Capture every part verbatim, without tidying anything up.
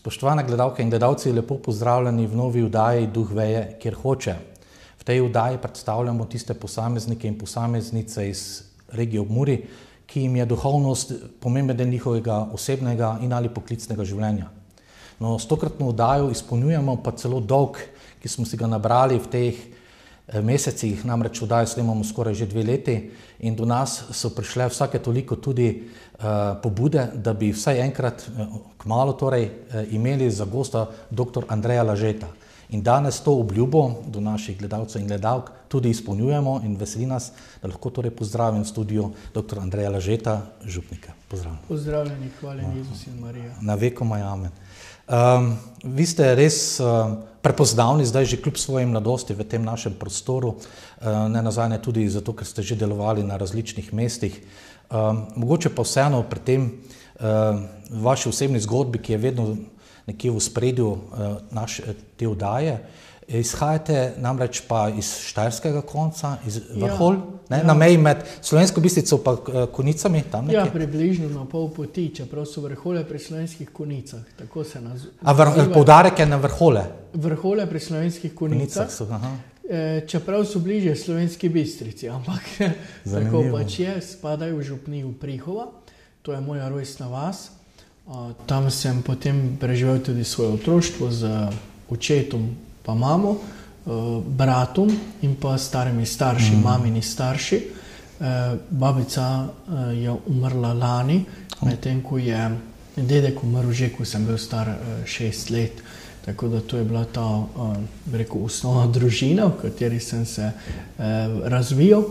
Spoštovane gledalke in gledalci, lepo pozdravljeni v novi vdaji Duh veje, kjer hoče. V tej vdaji predstavljamo tiste posameznike in posameznice iz regije ob Muri, ki jim je duhovnost pomemben del njihovega osebnega in ali poklicnega življenja. No, s tokratno vdajo izpolnjujemo pa celo dolg, ki smo si ga nabrali v teh mesecih, namreč vdajo snemamo skoraj že dve leti in do nas so prišle vsake toliko tudi uh, pobude, da bi vsaj enkrat, kmalu torej, imeli za gosta doktor Andreja Lažeta. In danes to obljubo do naših gledalcev in gledalk tudi izpolnjujemo in veseli nas, da lahko torej pozdravim v studiu doktor Andreja Lažeta, župnika. Pozdravljeni. Pozdravljeni, hvala Jezus in Marija. Na vekomaj amen. Um, vi ste res uh, prepoznavni zdaj že kljub svoji mladosti v tem našem prostoru, uh, ne nazadnje tudi zato, ker ste že delovali na različnih mestih. Um, mogoče pa vseeno pri tem uh, vaši osebni zgodbi, ki je vedno nekje v spredju uh, naše te vdaje, izhajate namreč pa iz štajerskega konca, iz Vrholj, ja, ja. Na meji med Slovensko Bistrico pa Konicami, tam nekje? Ja, približno na pol poti, čeprav so Vrholje pri Slovenskih Konicah, tako se naz... A vr, poudarek je na Vrholje? Vrholje pri Slovenskih Konicah, so, aha. Čeprav so bližje Slovenski Bistrici, ampak tako pač je, spadajo v župniju Prihova, to je moja rojstna vas. Tam sem potem preživel tudi svoje otroštvo z očetom pa mamo, bratom in pa starimi starši, mm. mamini starši. Babica je umrla lani, medtem ko je dedek umrl že, ko sem bil star šest let. Tako da to je bila ta, bi rekel, osnovna družina, v kateri sem se razvijal.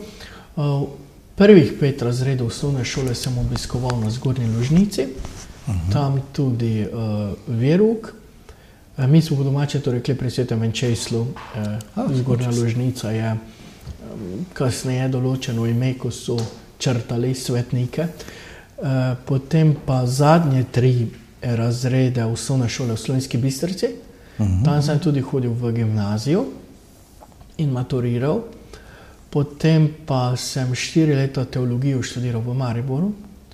Prvih pet razredov osnovne šole sem obiskoval na Zgornji Lužnici, uh-huh. Tam tudi verouk. Mi smo po domače to rekli pri Svetem Venčeslu. Zgornja Lužnica je kasneje določeno ime, ko so črtali svetnike. Potem pa zadnje tri razrede osnovne šole v Slovenski Bistrici. Uh-huh. Tam sem tudi hodil v gimnazijo in maturiral. Potem pa sem štiri leta teologijo študiral v Mariboru,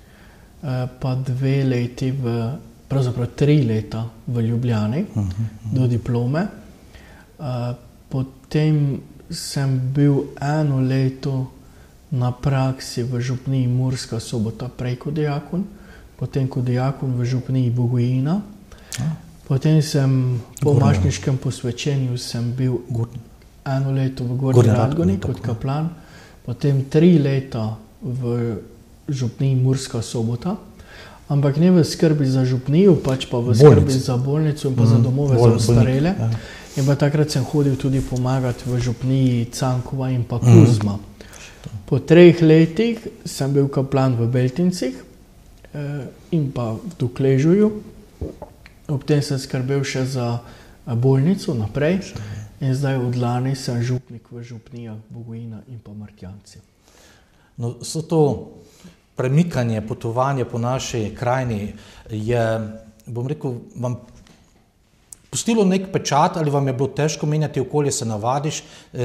pa dve leti v pravzaprav tri leta v Ljubljani, uh -huh, uh -huh. do diplome. Uh, potem sem bil eno leto na praksi v župniji Murska Sobota, prej kot dijakon, potem kot dijakon v župniji Bogojina. Uh. Potem sem po mašniškem posvečenju sem bil eno leto v Gornji Radgoni kot kaplan, potem tri leta v župniji Murska Sobota. Ampak ne v skrbi za župnijo, pač pa v skrbi Bolnic. za bolnico in pa mm, za domove bol, za ostarele. Ja. In pa takrat sem hodil tudi pomagati v župniji Cankova in pa Kuzma. Mm. Po treh letih sem bil kaplan v Beltincih eh, in pa v Dukležuju. Ob tem sem skrbel še za bolnico naprej. In zdaj od lani sem župnik v župnijah Bogojina in pa Martjanci. No, so to premikanje, potovanje po naši krajini je, bom rekel, vam pustilo nek pečat ali vam je bilo težko menjati okolje, se navadiš,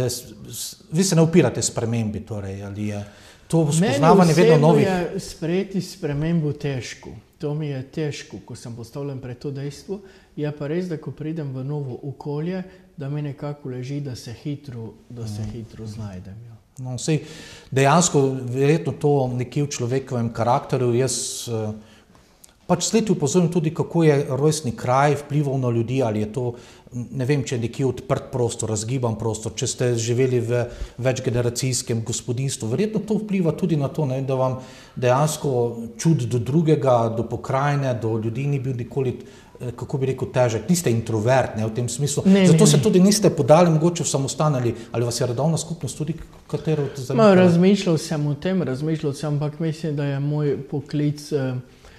vi se ne upirate spremembi, torej, ali je to spoznavanje vedno novih? Meni osebno je sprejeti spremembo težko. To mi je težko, ko sem postavljen pred to dejstvo. Je pa res, da ko pridem v novo okolje, da mi nekako leži, da se hitro, da se hitro znajdem. Ja. No, sej, dejansko, verjetno to nekje v človekovem karakterju, jaz pač sledi upozorim tudi, kako je rojstni kraj vplival na ljudi, ali je to, ne vem, če je nekje odprt prostor, razgiban prostor, če ste živeli v večgeneracijskem gospodinstvu, verjetno to vpliva tudi na to, ne, da vam dejansko čut do drugega, do pokrajine, do ljudi ni bil nikoli, kako bi rekel, težek. Niste introvert, ne, v tem smislu. Ne, Zato ne, se ne. tudi niste podali mogoče v samostan, ali, ali vas je redovna skupnost tudi katero zanimala? Ma, razmišljal sem o tem, razmišljal sem, ampak mislim, da je moj poklic uh,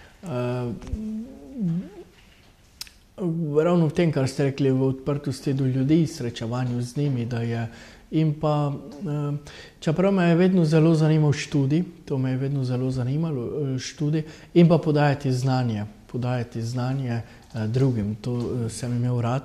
uh, ravno v tem, kar ste rekli, v odprtosti do ljudi, srečevanju z njimi, da je in pa, uh, čeprav me je vedno zelo zanimal študij, to me je vedno zelo zanimalo, študij, in pa podajati znanje, podajati znanje uh, drugim, to uh, sem imel rad.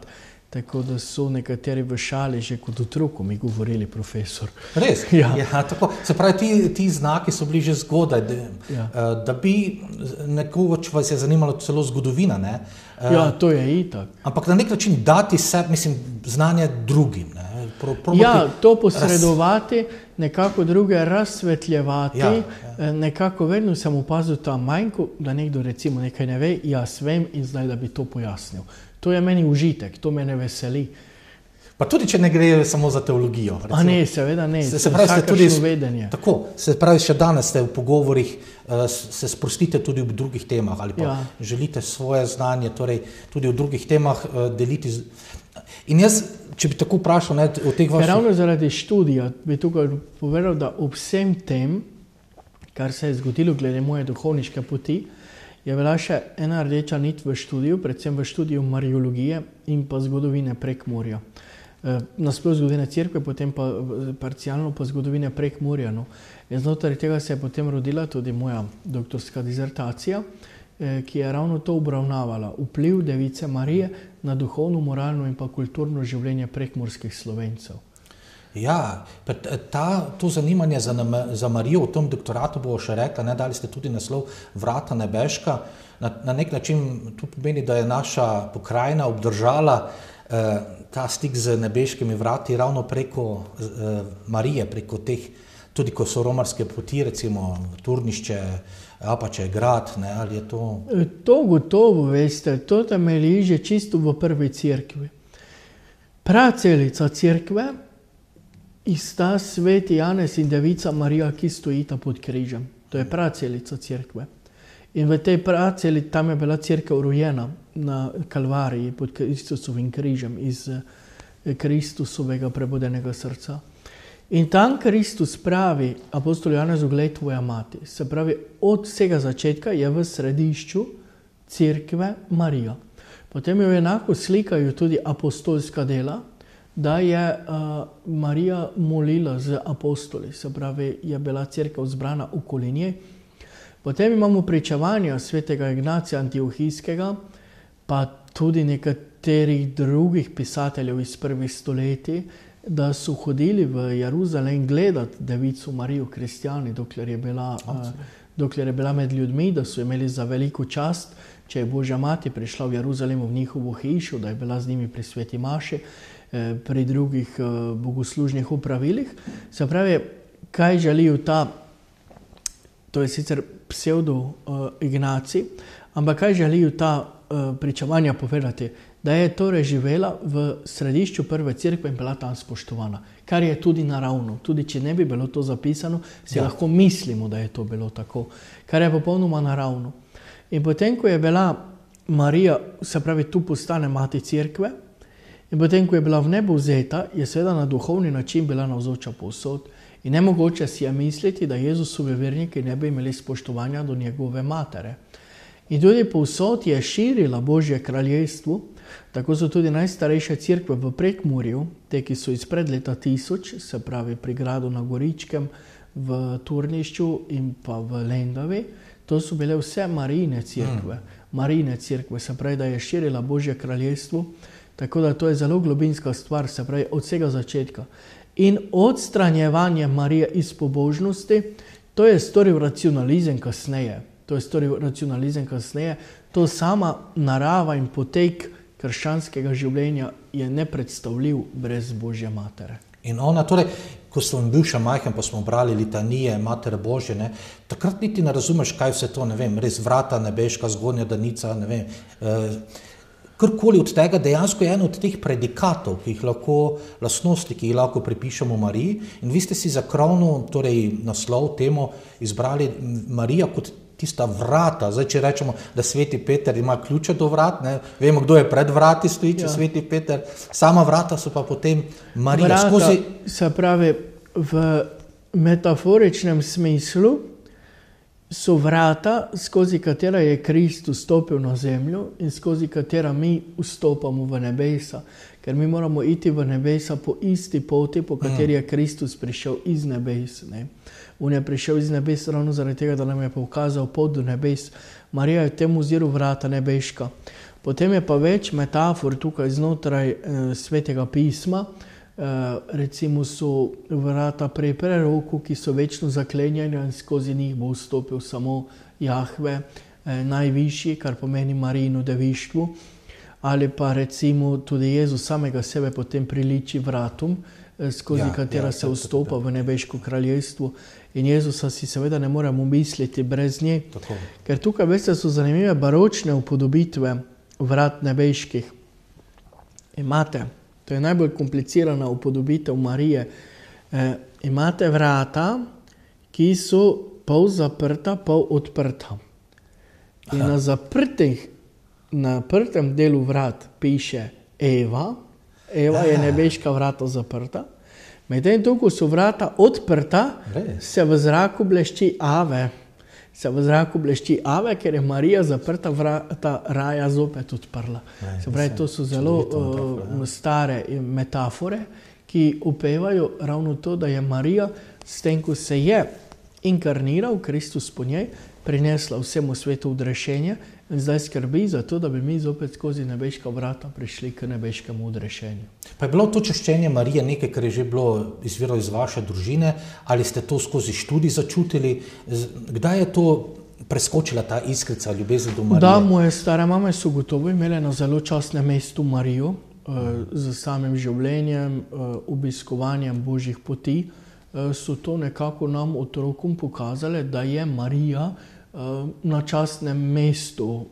tako da so nekateri v šali že kot otroku mi govorili profesor. Res? Ja. Ja, tako. Se pravi, ti, ti znaki so bili že zgodaj, da, Ja. da bi nekoč vas je zanimalo celo zgodovina, ne? Ja, to je itak. Ampak na nek način dati se, mislim, znanje drugim, ne? Pro, Ja, to posredovati, nekako druge razsvetljevati, Ja, ja. Nekako vedno sem opazil ta manjko, da nekdo recimo nekaj ne ve, jaz vem in zdaj, da bi to pojasnil. To je meni užitek, to me ne veseli. Pa tudi, če ne gre samo za teologijo. Recimo. A ne, seveda ne, Se, se pravi, ste tudi vedenje. Tako, se pravi, še danes ste v pogovorih, uh, se sprostite tudi v drugih temah ali pa Ja. želite svoje znanje, torej tudi v drugih temah uh, deliti. Z... In jaz, če bi tako vprašal, ne, o teh vaših... Ravno zaradi študija bi tukaj povedal, da ob vsem tem, kar se je zgodilo glede moje duhovniške poti, je bila še ena rdeča nit v študiju, predvsem v študiju mariologije in pa zgodovine Prekmurja. Nasploh zgodovine cerkve, potem pa parcialno pa zgodovine Prekmurja. No. In znotraj tega se je potem rodila tudi moja doktorska dizertacija, ki je ravno to obravnavala, vpliv Device Marije na duhovno, moralno in pa kulturno življenje prekmurskih Slovencev. Ja, ta, to zanimanje za, za Marijo v tem doktoratu bo še rekla, ne, dali ste tudi naslov Vrata nebeška. Na, na nek način to pomeni, da je naša pokrajina obdržala eh, ta stik z nebeškimi vrati ravno preko eh, Marije, preko teh, tudi ko so romarske poti, recimo Turnišče, Apače, Grad, ne, ali je to... To gotovo, veste, to temelji že čisto v prvi cerkvi. Pracelica cerkve sta sveti Janez in Devica Marija, ki stojita pod križem. To je pracelica cerkve. In v tej praceli, tam je bila cerkev rojena na Kalvariji pod Kristusovim križem iz Kristusovega prebudenega srca. In tam Kristus pravi apostolu Janezu, glej tvoja mati. Se pravi, od vsega začetka je v središču cerkve Marija. Potem jo enako slikajo tudi apostolska dela, da je uh, Marija molila z apostoli, se pravi, je bila cerkev zbrana okoli nje. Potem imamo pričevanja svetega Ignacija Antiohijskega, pa tudi nekaterih drugih pisateljev iz prvih stoletij, da so hodili v Jeruzalem gledati Devico Marijo kristjani, dokler je bila, uh, dokler je bila med ljudmi, da so imeli za veliko čast, če je Božja mati prišla v Jeruzalem v njihovo hišo, da je bila z njimi pri sveti maši, pri drugih bogoslužnih upravilih. Se pravi, kaj želijo ta, to je sicer pseudo Ignacij, ampak kaj želijo ta pričevanja povedati, da je torej živela v središču prve cerkve in bila tam spoštovana, kar je tudi naravno. Tudi če ne bi bilo to zapisano, si ja. lahko mislimo, da je to bilo tako, kar je popolnoma naravno. In potem, ko je bila Marija, se pravi, tu postane mati cerkve, in potem, ko je bila v nebo vzeta, je seveda na duhovni način bila navzoča povsod. In nemogoče si je misliti, da Jezusovi verniki ne bi imeli spoštovanja do njegove matere. In tudi povsod je širila Božje kraljestvo, tako so tudi najstarejše cerkve v Prekmurju, te, ki so izpred leta tisoč, se pravi pri gradu na Goričkem, v Turnišču in pa v Lendavi, to so bile vse Marijine cerkve. Mm. Marijine cerkve, se pravi, da je širila Božje kraljestvo, tako da to je zelo globinska stvar, se pravi, od vsega začetka. In odstranjevanje Marije iz pobožnosti, to je storil racionalizem kasneje. To je storil racionalizem kasneje. To sama narava in potek krščanskega življenja je nepredstavljiv brez Božje matere. In ona, torej, ko sem bil še majhen, pa smo brali litanije Matere Božje, ne, takrat niti ne razumeš, kaj vse to, ne vem, res Vrata nebeška, Zgornja Danica, ne vem, eh, karkoli od tega dejansko je eno od teh predikatov, ki jih lahko, lastnosti, ki jih lahko pripišemo Mariji. In vi ste si za krovno, torej naslov, temo izbrali Marija kot tista vrata. Zdaj, če rečemo, da sveti Peter ima ključe do vrat, ne, vemo, kdo je pred vrati stoji, če ja. sveti Peter, sama vrata so pa potem Marija. Vrata, skozi... se pravi, v metaforičnem smislu so vrata, skozi katera je Kristus stopil na zemljo in skozi katera mi vstopamo v nebesa. Ker mi moramo iti v nebesa po isti poti, po kateri je Kristus prišel iz nebes. Ne. On je prišel iz nebes ravno zaradi tega, da nam je pokazal pot do nebes. Marija je v tem oziru vrata nebeška. Potem je pa več metafor tukaj znotraj eh, Svetega pisma. Eh, recimo so vrata pri preroku, ki so večno zaklenjena in skozi njih bo vstopil samo Jahve, eh, najvišji, kar pomeni Marijino devištvo. Ali pa recimo tudi Jezus samega sebe potem priliči vratom, eh, skozi ja, katera ja, se vstopa v nebeško kraljestvo. In Jezusa si seveda ne moremo misliti brez nje. Tako. Ker tukaj, veste, so zanimive baročne upodobitve vrat nebeških. Imate, to je najbolj komplicirana upodobitev Marije, e, imate vrata, ki so pol zaprta, pol odprta. In na zaprtih, na prtem delu vrat piše Eva, Eva je nebeška vrata zaprta. Medtem to, ko so vrata odprta, se v zraku blešči Ave. Se v zraku blešči Ave, ker je Marija zaprta vrata raja zopet odprla. Se pravi, to so zelo uh, stare metafore, ki upevajo ravno to, da je Marija s tem, ko se je inkarniral Kristus po njej, prinesla vsemu svetu odrešenje in zdaj skrbi za to, da bi mi zopet skozi nebeška vrata prišli k nebeškemu odrešenju. Pa je bilo to čaščenje Marije nekaj, kar je že bilo izviralo iz vaše družine, ali ste to skozi študij začutili? Kdaj je to preskočila ta iskrica ljubezni do Marije? Da, moje stare mame so gotovo imele na zelo častnem mestu Marijo, z samim življenjem, obiskovanjem Božjih poti. So to nekako nam otrokom pokazale, da je Marija na častnem mestu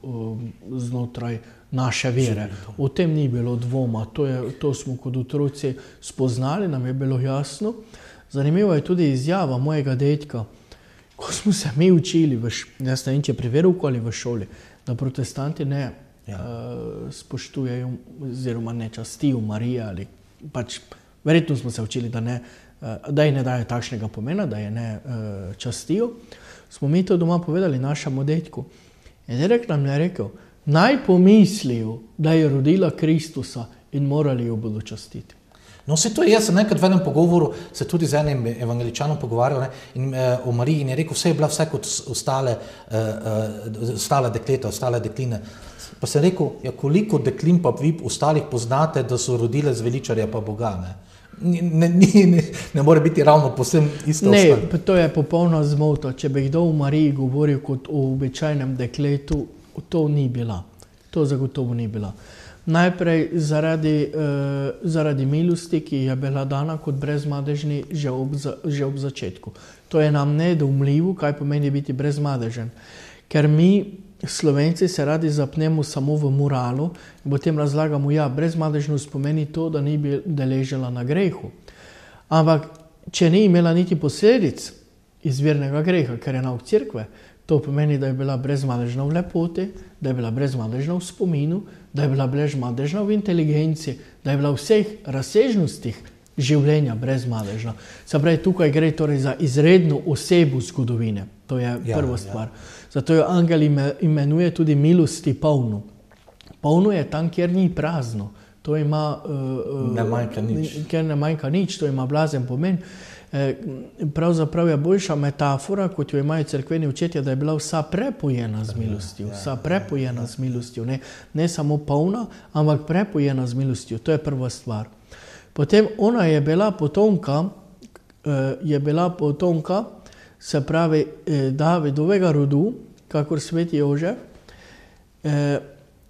znotraj naše vere. O tem ni bilo dvoma, to, je, to smo kot otroci spoznali, nam je bilo jasno. Zanimiva je tudi izjava mojega dedka, ko smo se mi učili, v, jaz ne vem, če pri veruku ali v šoli, da protestanti ne ja. uh, spoštujejo oziroma ne častijo Marije, ali pač verjetno smo se učili, da ne da ji ne dajo takšnega pomena, da je ne uh, častijo, smo mi to doma povedali našemu detku. In dedek nam je rekel, naj pomislijo, da je rodila Kristusa in morali jo bodo častiti. No, se to je, jaz sem nekaj v enem pogovoru se tudi z enim evangeličanom pogovarjal ne, in, uh, o Mariji in je rekel, vse je bila vse kot ostale, uh, uh, ostale dekleta, ostale dekline. Pa sem rekel, ja, koliko deklin pa vi ostalih poznate, da so rodile zveličarja pa Boga, ne? Ne, ne, ne, ne more biti ravno posem isto. Ne, to je popolna zmota. Če bi kdo o Mariji govoril kot o običajnem dekletu, to ni bila. To zagotovo ni bila. Najprej zaradi, eh, zaradi milosti, ki je bila dana kot brezmadežni že ob, že ob začetku. To je nam nedoumljivo, kaj pomeni biti brezmadežen. Ker mi Slovenci se radi zapnemo samo v moralu in potem razlagamo, ja, brezmadežnost pomeni to, da ni deležila na grehu. Ampak, če ni imela niti posledic izvirnega greha, ker je nauk cerkve, to pomeni, da je bila brezmadežna v lepoti, da je bila brezmadežna v spominu, da je bila brezmadežna v inteligenci, da je bila v vseh razsežnostih življenja brezmadežna. Se pravi, tukaj gre torej za izredno osebo zgodovine. To je ja, prva stvar. Ja. Zato jo angel imenuje tudi milosti polno. Polno je tam, kjer ni prazno. To ima, uh, ne manjka nič. Kjer ne manjka nič, to ima blazen pomen. Eh, pravzaprav je boljša metafora, kot jo imajo cerkveni učetje, da je bila vsa prepojena z milostjo. Vsa prepojena z milostjo. Ne, ne samo polna, ampak prepojena z milostjo. To je prva stvar. Potem ona je bila potomka, eh, je bila potomka, se pravi eh, Davidovega rodu, kakor sveti Jožef. Eh,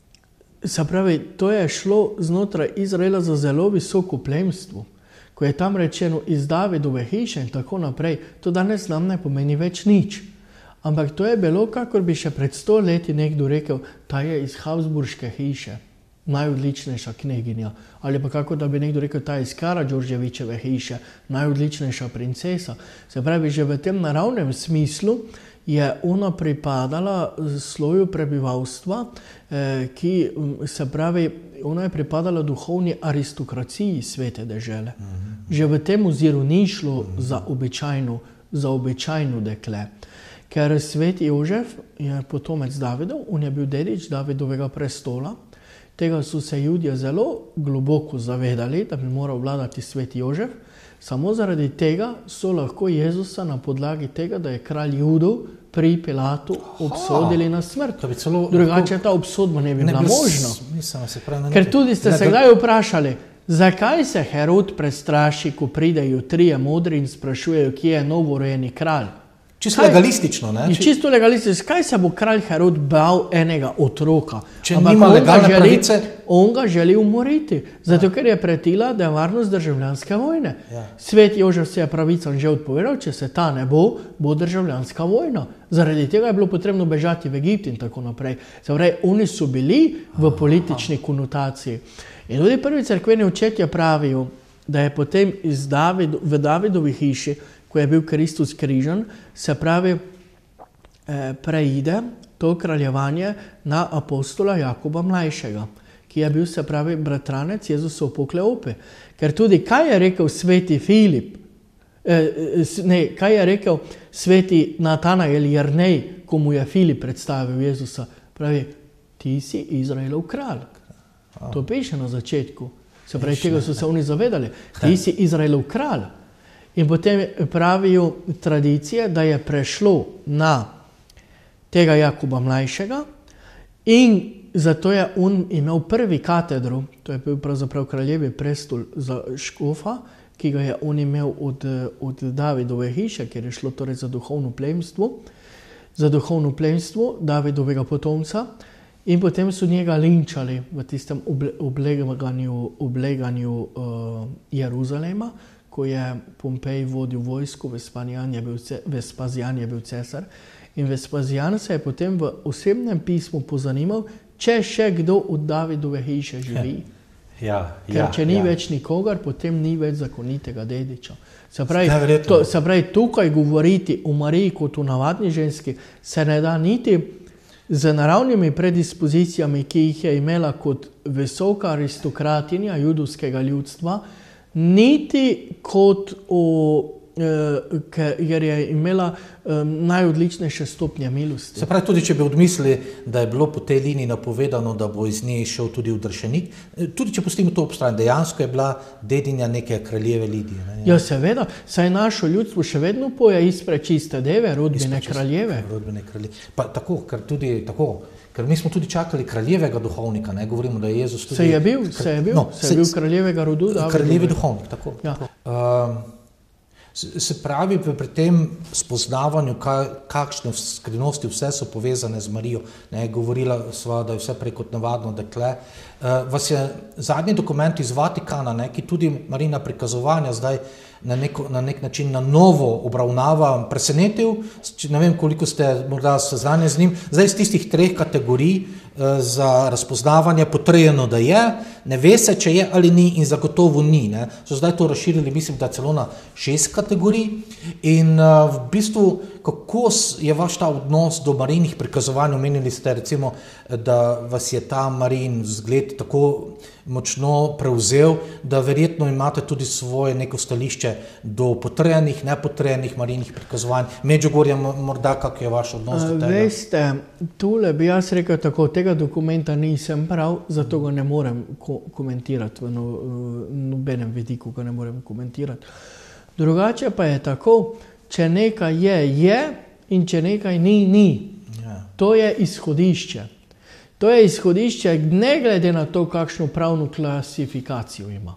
se pravi, to je šlo znotraj Izraela za zelo visoko plemstvo. Ko je tam rečeno iz Davidove hiše in tako naprej, to danes nam ne pomeni več nič. Ampak to je bilo, kakor bi še pred sto leti nekdo rekel, ta je iz Habsburške hiše, najodličnejša kneginja. Ali pa kako da bi nekdo rekel, ta je iz Karadžordževičeve hiše, najodličnejša princesa. Se pravi, že v tem naravnem smislu je ona pripadala sloju prebivalstva, eh, ki se pravi, ona je pripadala duhovni aristokraciji svete dežele. Že v tem oziru ni šlo za običajno, za običajno dekle. Ker sveti Jožef je potomec Davidov, on je bil dedič Davidovega prestola. Tega so se Judje zelo globoko zavedali, da bi moral vladati sveti Jožef. Samo zaradi tega so lahko Jezusa na podlagi tega, da je kralj Judov, pri Pilatu obsodili na smrt. To bi celo Drugače lahko- ta obsodba ne bi ne bila bi s- možna. Mislim, se pravi, na Ker neki- tudi ste ne, se da- kdaj vprašali, zakaj se Herod prestraši, ko pridejo trije modri in sprašujejo, kje je novorojeni kralj. Čisto Kaj- legalistično, ne? In Či- čisto legalistično, kaj se bo kralj Herod bal enega otroka? Če Ampak nima on ga legalne želi- pravice? On ga želi umoriti, zato ker je pretila, da je varnost državljanske vojne. Ja. Svet Jožef se je pravicam že odpovedal, če se ta ne bo, bo državljanska vojna. Zaradi tega je bilo potrebno bežati v Egipt in tako naprej. Se pravi, oni so bili v politični konotaciji. In tudi prvi cerkveni očetje pravijo, da je potem iz David, v Davidovi hiši, ko je bil Kristus križan, se pravi, eh, preide to kraljevanje na apostola Jakoba mlajšega, ki je bil, se pravi, bratranec Jezusov po Kleopi. Ker tudi, kaj je rekel sveti Filip, eh, s- ne, kaj je rekel sveti Natanael Jernej, ko mu je Filip predstavil Jezusa, pravi, ti si Izraelov kralj. To piše na začetku. Se pravi, tega so se oni zavedali. Ti si Izraelov kralj. In potem pravijo tradicije, da je prešlo na tega Jakoba mlajšega in zato je on imel prvi katedro, to je bil pravzaprav kraljevi prestol za škofa, ki ga je on imel od, od Davidove hiše, ker je šlo torej za duhovno plemstvo, za duhovno plemstvo Davidovega potomca. In potem so njega linčali v tistem oble, obleganju, obleganju uh, Jeruzalema, ko je Pompej vodil vojsko, Vespasijan je bil, Vespasijan je bil cesar. In Vespasijan se je potem v osebnem pismu pozanimal, če še kdo od Davidove hiše živi. Ja, Ker ja, če ni ja. več nikogar, potem ni več zakonitega dediča. Se pravi, Neverjetno. to, se pravi, tukaj govoriti o Mariji kot o navadni ženski se ne da niti z naravnimi predispozicijami, ki jih je imela kot visoka aristokratinja judovskega ljudstva, niti kot o, eh, ker je imela eh, najodličnejše stopnje milosti. Se pravi, tudi če bi odmislili, da je bilo po tej liniji napovedano, da bo iz nje šel tudi udršenik, tudi če pustimo to ob strani, dejansko je bila dedinja neke kraljeve Lidije. Ne? Ja, seveda, saj našo ljudstvo še vedno poje izpred čiste deve, rodbine Izpred čiste- kraljeve. Rodbine kralje. Pa tako, ker tudi tako, ker mi smo tudi čakali kraljevega duhovnika, ne govorimo, da je Jezus tudi... Se je bil, se je bil, No, se je bil kraljevega rodu. kraljevi Davidove. duhovnik, tako. Ja. tako. Um, se se pravi, v- pri tem spoznavanju, kaj, kakšne skrivnosti vse so povezane z Marijo, ne, govorila sva, da je vse prej kot navadno dekle. Uh, vas je zadnji dokument iz Vatikana, ne, ki tudi Marijina prikazovanja zdaj na, neko, na nek način na novo obravnava, presenetil, če ne vem, koliko ste morda seznanjeni z njim, zdaj iz tistih treh kategorij eh, za razpoznavanje potrjeno, da je, ne ve se, če je ali ni in zagotovo ni. Ne. So zdaj to razširili, mislim, da celo na šest kategorij in uh, v bistvu, kako s- je vaš ta odnos do Marijinih prikazovanj, omenili ste recimo, da vas je ta Marijin vzgled tako močno prevzel, da verjetno imate tudi svoje neko stališče do potrjenih, nepotrjenih Marijinih prikazovanj. Medžugorje mo- morda, kak je vaš odnos do A, tega? Veste, tule bi jaz rekel tako, tega dokumenta nisem prav, zato ga ne morem ko komentirati, v no, v nobenem vidiku ga ne morem komentirati. Drugače pa je tako, če nekaj je, je in če nekaj ni, ni. Ja. To je izhodišče. To je izhodišče, ne glede na to, kakšno pravno klasifikacijo ima.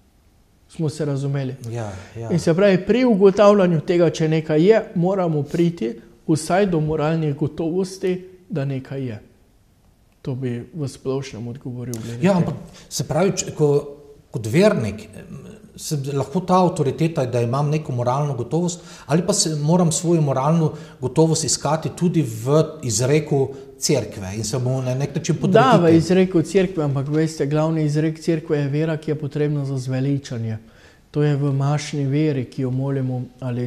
Smo se razumeli. Ja, ja. In se pravi, pri ugotavljanju tega, če nekaj je, moramo priti vsaj do moralnih gotovosti, da nekaj je. To bi v splošnem odgovoril. glede Ja, tega. ampak se pravi, če, ko, kot vernik, se lahko ta avtoriteta, da imam neko moralno gotovost, ali pa se moram svojo moralno gotovost iskati tudi v izreku cerkve in se mu na nek način Da, v podrediti. izreku cerkve, ampak veste, glavni izrek cerkve je vera, ki je potrebna za zveličanje. To je v mašni veri, ki jo molimo, ali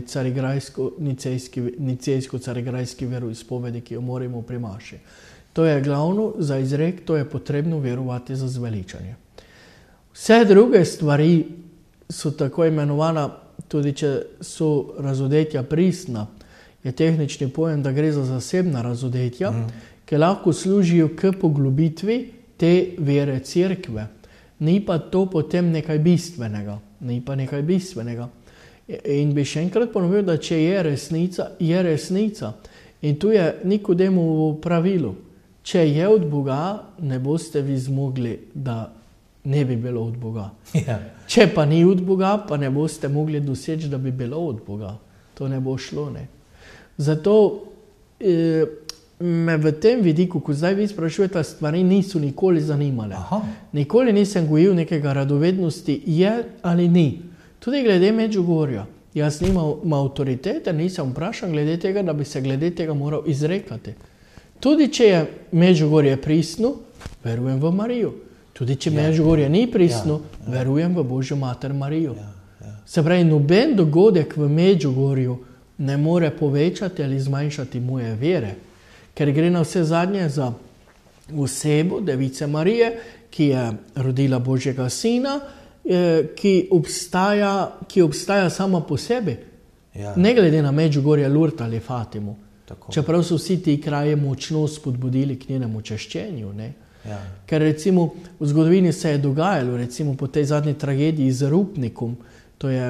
nicejsko-carigrajski veroizpovedi, ki jo molimo pri maši. To je glavno za izrek, to je potrebno verovati za zveličanje. Vse druge stvari so tako imenovana, tudi če so razodetja pristna, je tehnični pojem, da gre za zasebna razodetja, mm. ki lahko služijo k poglobitvi te vere cerkve. Ni pa to potem nekaj bistvenega. Ni pa nekaj bistvenega. In bi še enkrat ponovil, da če je resnica, je resnica. In tu je Nikodemovo pravilo. Če je od Boga, ne boste vi zmogli, da ne bi bilo od Boga. Ja. Če pa ni od Boga, pa ne boste mogli doseči, da bi bilo od Boga. To ne bo šlo, ne. Zato eh, me v tem vidiku, ko zdaj vi sprašujete, stvari niso nikoli zanimale. Aha. Nikoli nisem gojil nekega radovednosti, je ali ni. Tudi glede Medžugorja. Jaz nimam avtoritete, nisem vprašan glede tega, da bi se glede tega moral izrekati. Tudi če je Medžugorje pristno, verujem v Marijo. Tudi če ja. Medžugorje ni pristno, ja. Ja. verujem v Božjo mater Marijo. Ja. Ja. Se pravi, noben dogodek v Medžugorju ne more povečati ali zmanjšati moje vere, ker gre na vse zadnje za osebo Device Marije, ki je rodila Božjega sina, Ki obstaja, ki obstaja sama po sebi. Ja. Ne glede na Medžugorje, Lurt ali Fatimu. Tako. Čeprav so vsi ti kraje močno spodbudili k njenemu čaščenju. Ne? Ja. Ker recimo v zgodovini se je dogajalo, recimo po tej zadnji tragediji z Rupnikom, to je,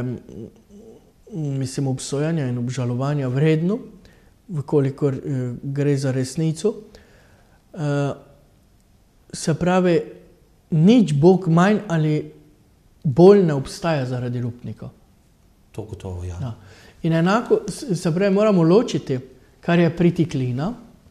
mislim, obsojanja in obžalovanja vredno, vkolikor eh, gre za resnico. Eh, se pravi, nič Bog manj ali bolj ne obstaja zaradi Rupnika. To gotovo, ja. ja. In enako, se pravi, moramo ločiti, kar je pritiklina,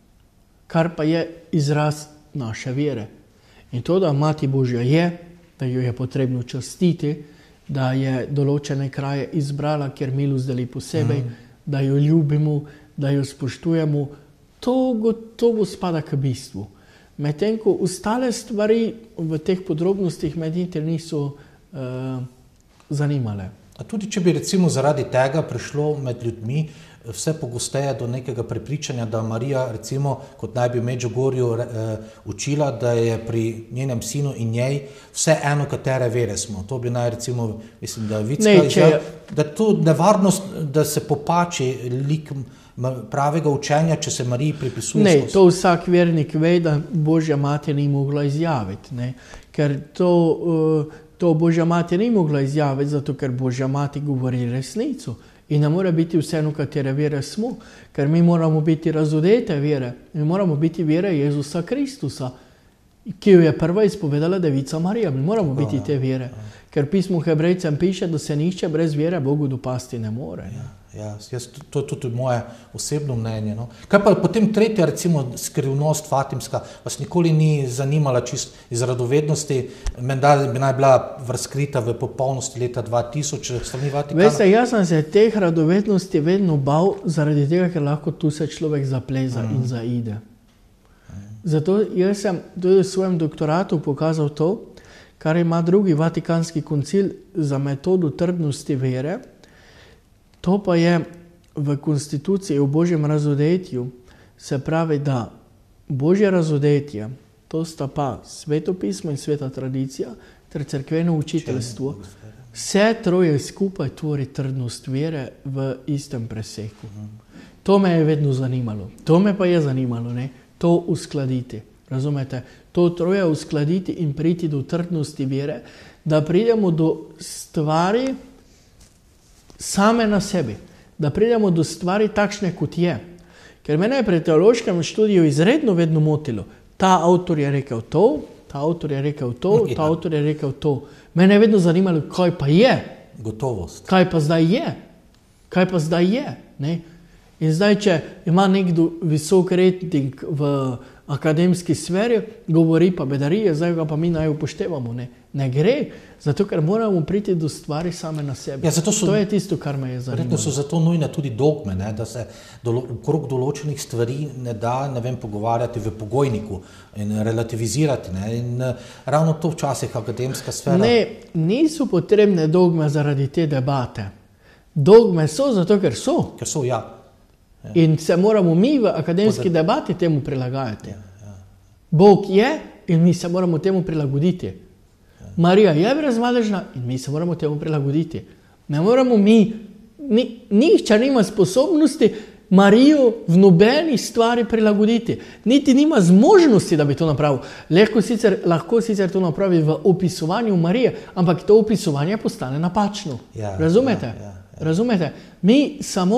kar pa je izraz naše vere. In to, da Mati Božja je, da jo je potrebno častiti, da je določene kraje izbrala, kjer milost deli posebej, mm. da jo ljubimo, da jo spoštujemo, to gotovo spada k bistvu. Medtem ko ostale stvari v teh podrobnostih med niti niso Uh, zanimale. A tudi če bi recimo zaradi tega prišlo med ljudmi vse pogosteje do nekega prepričanja, da Marija recimo, kot naj bi v Medžugorju uh, učila, da je pri njenem sinu in njej vse eno, katere vere smo. To bi naj recimo, mislim, da Vicka izjavila, da je to nevarnost, da se popači lik pravega učenja, če se Mariji pripisuje. Ne, to vsak vernik ve, da Božja mati ni mogla izjaviti, ne? Ker to uh, To Božja mati ni mogla izjaviti, zato ker Božja mati govori resnico. In ne more biti vseeno, katere vere smo, ker mi moramo biti razodete vere. Mi moramo biti vere Jezusa Kristusa, ki jo je prva izpovedala Devica Marija. Mi moramo biti te vere. Ker pismo Hebrejcem piše, da se nihče brez vere Bogu dopasti ne more. Ne? Ja, jaz, to je tudi moje osebno mnenje. No. Kaj pa potem tretja, recimo skrivnost fatimska, vas nikoli ni zanimala čist iz radovednosti, menda bi naj bila razkrita v popolnosti leta dva tisoč, strani Vatikana? Veste, jaz sem se teh radovednosti vedno bal, zaradi tega, ker lahko tu se človek zapleza mm. in zaide. Mm. Zato jaz sem tudi v svojem doktoratu pokazal to, kar ima drugi Vatikanski koncil za metodo trdnosti vere. To pa je v konstituciji o Božjem razodetju, se pravi, da Božje razodetje, to sta pa sveto pismo in sveta tradicija, ter cerkveno učiteljstvo, vse troje skupaj tvori trdnost vere v istem preseku. To me je vedno zanimalo. To me pa je zanimalo, ne? To uskladiti. Razumete? To troje uskladiti in priti do trdnosti vere, da pridemo do stvari same na sebi, da pridemo do stvari takšne, kot je. Ker mene je pri teološkem študiju izredno vedno motilo. Ta avtor je rekel to, ta avtor je rekel to, ja. ta avtor je rekel to. Mene je vedno zanimalo, kaj pa je. Gotovost. Kaj pa zdaj je? Kaj pa zdaj je? Ne? In zdaj, če ima nekdo visok rating v akademski sferi, govori pa bedarije, zdaj ga pa mi naj upoštevamo. Ne, ne gre, zato ker moramo priti do stvari same na sebi. Ja, so, to je tisto, kar me je zanimalo. Verjetno so zato nujne tudi dogme, ne, da se dolo, okrog določenih stvari ne da, ne vem, pogovarjati v pogojniku in relativizirati. Ne, in ravno to včasih akademska sfera. Ne, niso potrebne dogme zaradi te debate. Dogme so zato, ker so. Ker so, ja. Ja. In se moramo mi v akademski Poda... debati temu prilagajati. Ja, ja. Bog je in mi se moramo temu prilagoditi. Ja. Marija je brezmadežna in mi se moramo temu prilagoditi. Ne moramo mi, ni, nihče nima sposobnosti Marijo v nobeni stvari prilagoditi. Niti nima zmožnosti, da bi to napravil. Lahko sicer, lahko sicer to napravi v opisovanju Marije, ampak to opisovanje postane napačno. Ja, Razumete? Ja, ja, ja. Razumete? Mi samo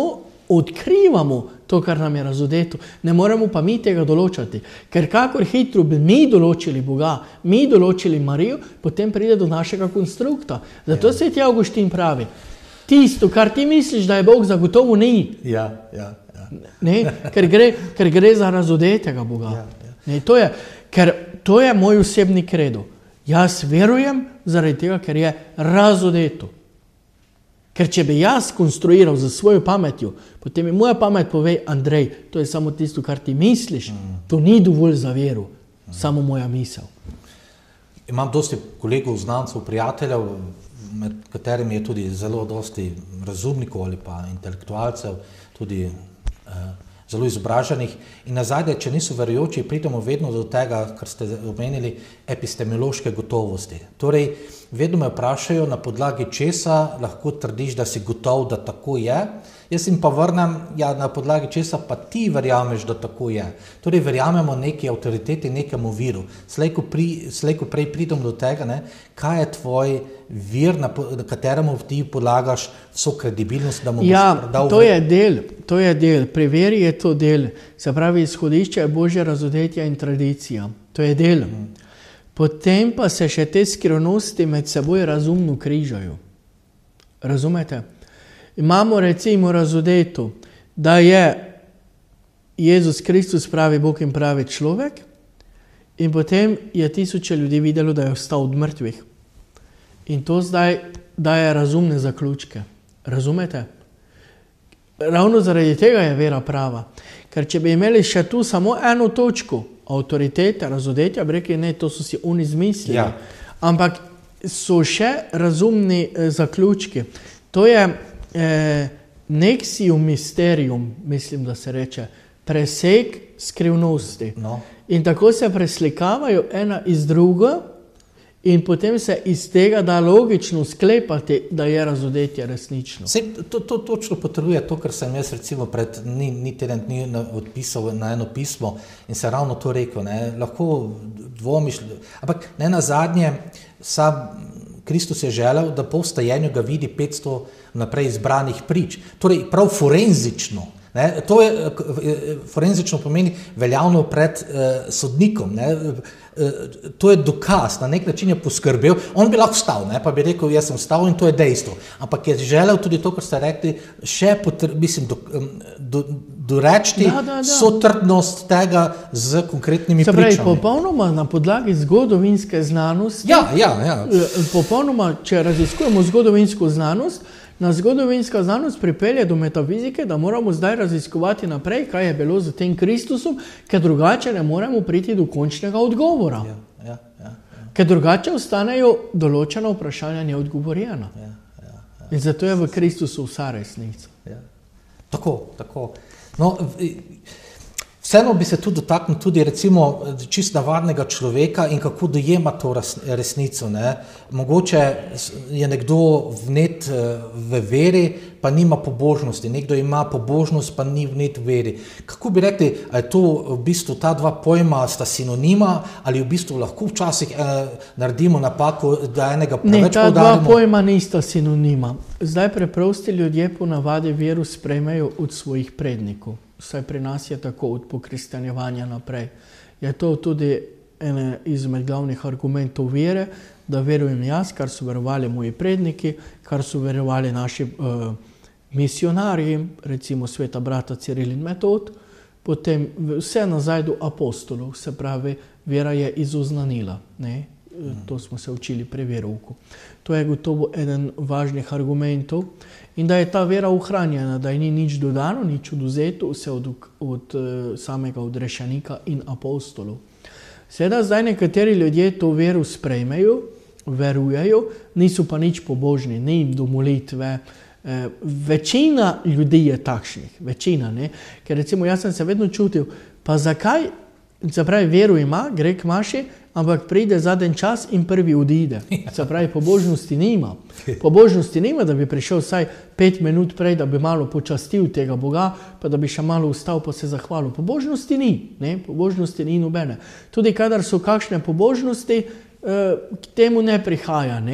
odkrivamo to, kar nam je razodeto. Ne moremo pa mi tega določati. Ker kakor hitro bi mi določili Boga, mi določili Marijo, potem pride do našega konstrukta. Zato ja. Sveti Avguštin pravi, tisto, kar ti misliš, da je Bog, zagotovo ni. Ja, ja, ja. Ne? Ker, gre, ker gre za razodetega Boga. Ja, ja. Ne, to je, ker to je moj osebni kredo. Jaz verujem zaradi tega, ker je razodeto. Ker če bi jaz konstruiral za svojo pametjo, potem mi moja pamet pove, Andrej, to je samo tisto, kar ti misliš, mm. to ni dovolj za veru, mm. samo moja misel. Imam dosti kolegov, znancev, prijateljev, med katerimi je tudi zelo dosti razumnikov ali pa intelektualcev, tudi eh, zelo izobraženih. In nazadnje, če niso verujoči, pridemo vedno do tega, kar ste omenili, epistemološke gotovosti. Torej, vedno me vprašajo, na podlagi česa lahko trdiš, da si gotov, da tako je. Jaz jim pa vrnem, ja, na podlagi česa pa ti verjameš, da tako je. Torej, verjamemo neki avtoriteti, nekemu viru. Slej ko, pri, slej ko prej pridem do tega, ne, kaj je tvoj vir, na, na kateremu ti podlagaš vso kredibilnost, da mu ja, boš dal... to je del, to je del. Pri veri je to del. Se pravi, izhodišče je Božje razodetja in tradicija. To je del. Hmm. Potem pa se še te skrivnosti med seboj razumno križajo. Razumete? Imamo recimo razodeto, da je Jezus Kristus pravi Bog in pravi človek in potem je tisoče ljudi videlo, da je vstal od mrtvih. In to zdaj daje razumne zaključke. Razumete? Ravno zaradi tega je vera prava. Ker če bi imeli še tu samo eno točko, avtoritete, razodetja, bi rekli, ne, to so si oni izmislili. Ja. Ampak so še razumni eh, zaključki. To je eh, nexium mysterium, mislim, da se reče, preseg skrivnosti. No. In tako se preslikavajo ena iz druga in potem se iz tega da logično sklepati, da je razodetje resnično. Se, to, to točno potrebuje to, kar sem jaz recimo pred ni, ni teden dni odpisal na eno pismo in se ravno to rekel. Ne, lahko dvomiš, ampak ne nazadnje, sam Kristus je želel, da po vstajenju ga vidi petsto naprej izbranih prič. Torej, prav forenzično. Ne, to je, forenzično pomeni veljavno pred eh, sodnikom. Ne, eh, to je dokaz, na nek način je poskrbel. On bi lahko vstal, ne, pa bi rekel, jaz sem vstal in to je dejstvo. Ampak je želel tudi to, kar ste rekli, še potr- mislim, do, do, dorečiti da, da, da. sotrdnost tega z konkretnimi Se pravi, pričami. Popolnoma na podlagi zgodovinske znanosti, ja, ja, ja. popolnoma, če raziskujemo zgodovinsko znanost, na zgodovinska znanost pripelje do metafizike, da moramo zdaj raziskovati naprej, kaj je bilo z tem Kristusom, ker drugače ne moremo priti do končnega odgovora. Ja, ja, ja, ja. Ker drugače ostanejo določena vprašanja neodgovorjena. Ja, ja, ja. In zato je v Kristusu vsa resnica. Ja. Tako, tako. No, vseeno bi se tudi dotaknil tudi recimo čist navadnega človeka in kako dojema to resnico. Ne? Mogoče je nekdo vnet v veri, pa nima pobožnosti. Nekdo ima pobožnost, pa ni vnet v veri. Kako bi rekli, ali je to v bistvu ta dva pojma sta sinonima, ali v bistvu lahko včasih eh, naredimo napako, da enega preveč poudarimo? Ne, ta poudarimo? dva pojma nista sinonima. Zdaj preprosti ljudje ponavadi veru sprejmejo od svojih prednikov. Vsaj pri nas je tako od pokristjanjevanja naprej. Je to tudi ene izmed glavnih argumentov vere, da verujem jaz, kar so verovali moji predniki, kar so verovali naši uh, misionarji, recimo sveta brata Ciril in Metod, potem vse nazaj do apostolov, se pravi, vera je izoznanila. Ne? To smo se učili pri verovku. To je gotovo eden važnih argumentov in da je ta vera ohranjena, da je ni nič dodano, nič oduzeto, vse od, od uh, samega odrešenika in apostolov. Seveda zdaj nekateri ljudje to vero sprejmejo, verujejo, niso pa nič pobožni, ni jim do molitve. E, večina ljudi je takšnih, večina, ne? Ker recimo jaz sem se vedno čutil, pa zakaj, se pravi, veru ima, gre k maši, ampak pride zadnji čas in prvi odide. Se pravi, pobožnosti nima. Pobožnosti nima, da bi prišel vsaj pet minut prej, da bi malo počastil tega Boga, pa da bi še malo ustal, pa se zahvalil. Pobožnosti ni, ne? Pobožnosti ni nobene. Tudi kadar so kakšne pobožnosti, k temu ne prihaja. Ne?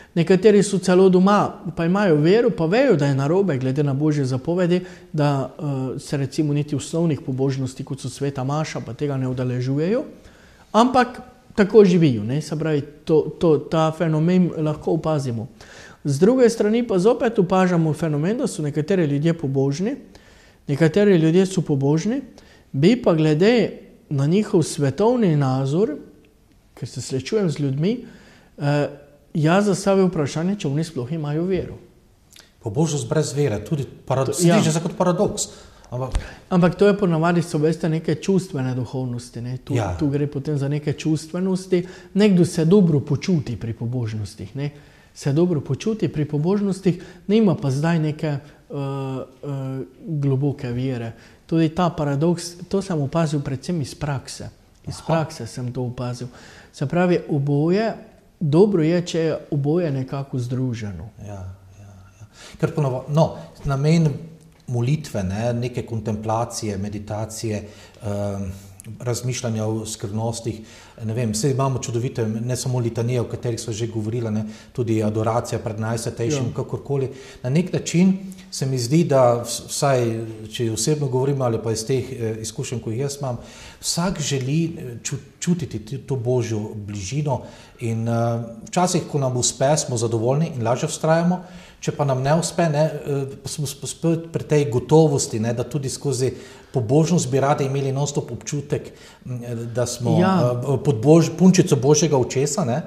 Nekateri so celo doma, pa imajo vero, pa vejo, da je narobe, glede na Božje zapovedi, da uh, se recimo niti osnovnih pobožnosti, kot so sveta maša, pa tega ne udeležujejo, ampak tako živijo. Ne? Se pravi, to, to, ta fenomen lahko opazimo. Z druge strani pa zopet opažamo fenomen, da so nekateri ljudje pobožni, nekateri ljudje so pobožni, bi pa glede na njihov svetovni nazor, ker se srečujem z ljudmi, eh, jaz zastavim vprašanje, če oni sploh imajo vero. Pobožnost brez vere, tudi paradoks, Ja. sliši se kot paradoks. Ampak Ampak to je ponavadi, so veste, neke čustvene duhovnosti. Ne? Tu, Ja. tu gre potem za neke čustvenosti. Nekdo se dobro počuti pri pobožnostih. Ne? Se dobro počuti pri pobožnostih, nima pa zdaj neke uh, uh, globoke vere. Tudi ta paradoks, to sem opazil predvsem iz prakse. Iz Aha. prakse sem to opazil. Se pravi, oboje, dobro je, če je oboje nekako združeno. Ja, ja, ja. Ker ponova, no, namen molitve, ne, neke kontemplacije, meditacije, um, razmišljanja o skrivnostih, ne vem, vse imamo čudovite, ne samo litanije, o katerih smo že govorili, ne, tudi adoracija pred najsvetejšim, Ja. kakorkoli. Na nek način se mi zdi, da vs- vsaj, če osebno govorim ali pa iz teh eh, izkušenj, ko jih jaz imam, vsak želi eh, ču, čutiti ti- to Božjo bližino in uh, včasih, ko nam uspe, smo zadovoljni in lažje vztrajamo, če pa nam ne uspe, ne, eh, pa smo sp- spet pri tej gotovosti, ne, da tudi skozi pobožnost bi radi imeli non-stop občutek, m, da smo Ja. eh, pod bož, punčico Božjega očesa. Ne.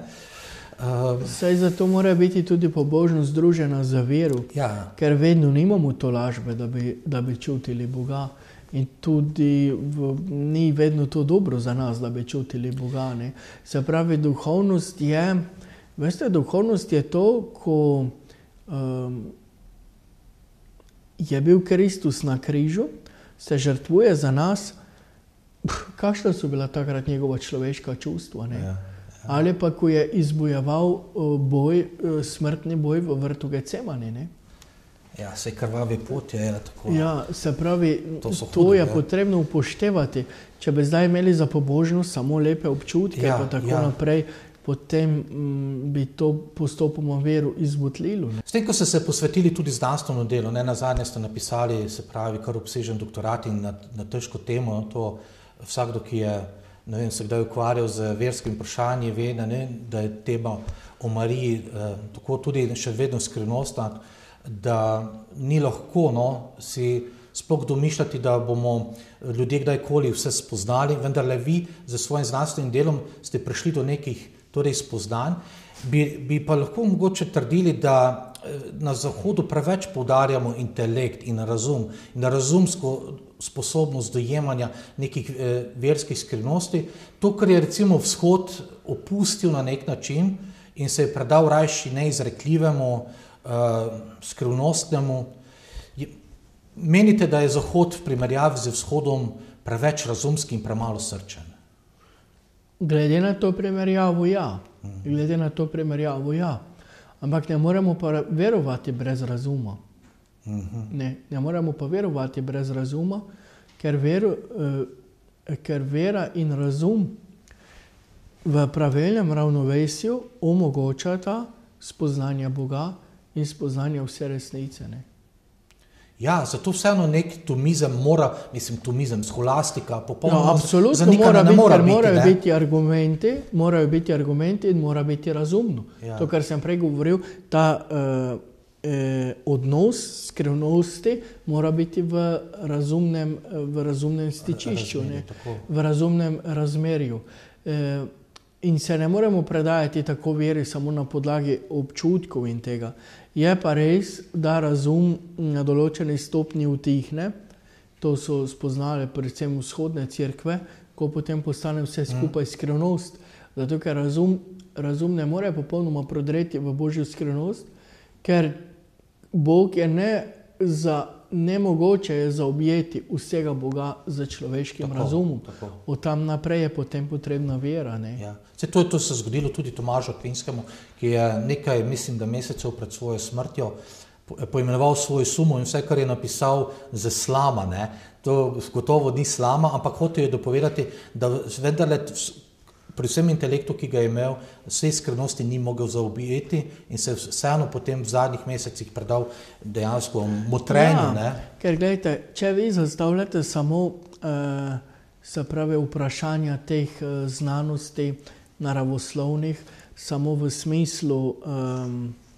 Uh, Saj zato mora biti tudi pobožnost združena z vero. ja, Ker vedno nimamo to lažbe, da bi, da bi čutili Boga. In tudi v, ni vedno to dobro za nas, da bi čutili Boga. Ne? Se pravi, duhovnost je, veste, duhovnost je to, ko um, je bil Kristus na križu, se žrtvuje za nas. Pff, kakšna so bila takrat njegova človeška čustva? Ne? ja. Ali pa ko je izbojeval uh, boj, uh, smrtni boj v vrtu Getsemani. Ne? Ja, se krvavi pot je tako. Ja, se pravi, To to, so to hude, je ja. potrebno upoštevati. Če bi zdaj imeli za pobožnost samo lepe občutke, Ja, pa tako ja. naprej, potem mm, bi to postopoma vero izbotlilo. Ne? S tem, ko ste se posvetili tudi znanstveno delo, ne nazadnje ste napisali, se pravi, kar obsežen doktorat in na, na težko temo, to vsakdo, ki je, ne vem, se kdaj ukvarjal z verskim vprašanji, ve, da, ne, da je tema o Mariji eh, tako tudi še vedno skrivnostna, da ni lahko no, si sploh domišljati, da bomo ljudje kdajkoli vse spoznali, vendar le vi z svojim znanstvenim delom ste prišli do nekih torej spoznanj, bi, bi pa lahko mogoče trdili, da eh, na Zahodu preveč poudarjamo intelekt in razum in razumsko sposobnost dojemanja nekih eh, verskih skrivnosti. To, kar je recimo Vzhod opustil na nek način in se je predal rajši neizrekljivemu, eh, skrivnostnemu. Je, menite, da je Zahod v primerjavi z Vzhodom preveč razumski in premalo srčen? Glede na to primerjavo, ja. Glede na to primerjavo, ja. Ampak ne moremo pa verovati brez razuma. Ne, ne moremo pa verovati brez razuma, ker, vero, eh, ker vera in razum v pravilnem ravnovesju omogočata spoznanje Boga in spoznanje vse resnice. Ne. Ja, zato vseeno nek tomizem mora, mislim, tomizem, scholastika, No, popolnoma absolutno zanikana mora ne biti, mora ker biti. morajo ne. biti argumenti, morajo biti argumenti in mora biti razumno. Ja. To, kar sem prej govoril, ta uh, eh, odnos skrivnosti mora biti v razumnem, v razumnem stičišču, Razmerju, ne, tako. v razumnem razmerju. Eh, in se ne moremo predajati tako veri samo na podlagi občutkov in tega. Je pa res, da razum na določeni stopnji utihne. To so spoznale predvsem vzhodne cerkve, ko potem postane vse skupaj skrivnost. Zato, ker razum, razum ne more popolnoma prodreti v Božjo skrivnost, ker Bog je ne za nemogoče je zaobjeti vsega Boga z človeškim Tako, razumom. tako. Od tam naprej je potem potrebna vera. Ne? Ja. Se to, to se je zgodilo tudi Tomažu Akvinskemu, ki je nekaj, mislim, da mesecev pred svojo smrtjo po- poimenoval svoj sumo in vse, kar je napisal, za slama. Ne? To gotovo ni slama, ampak hotel je dopovedati, da vendarle vs- pri vsem intelektu, ki ga je imel, vse skrivnosti ni mogel zaobjeti in se vseeno potem v zadnjih mesecih predal dejansko motrenju. Ja, ker gledajte, če vi zastavljate samo uh, se pravi vprašanja teh uh, znanosti naravoslovnih, samo v smislu um,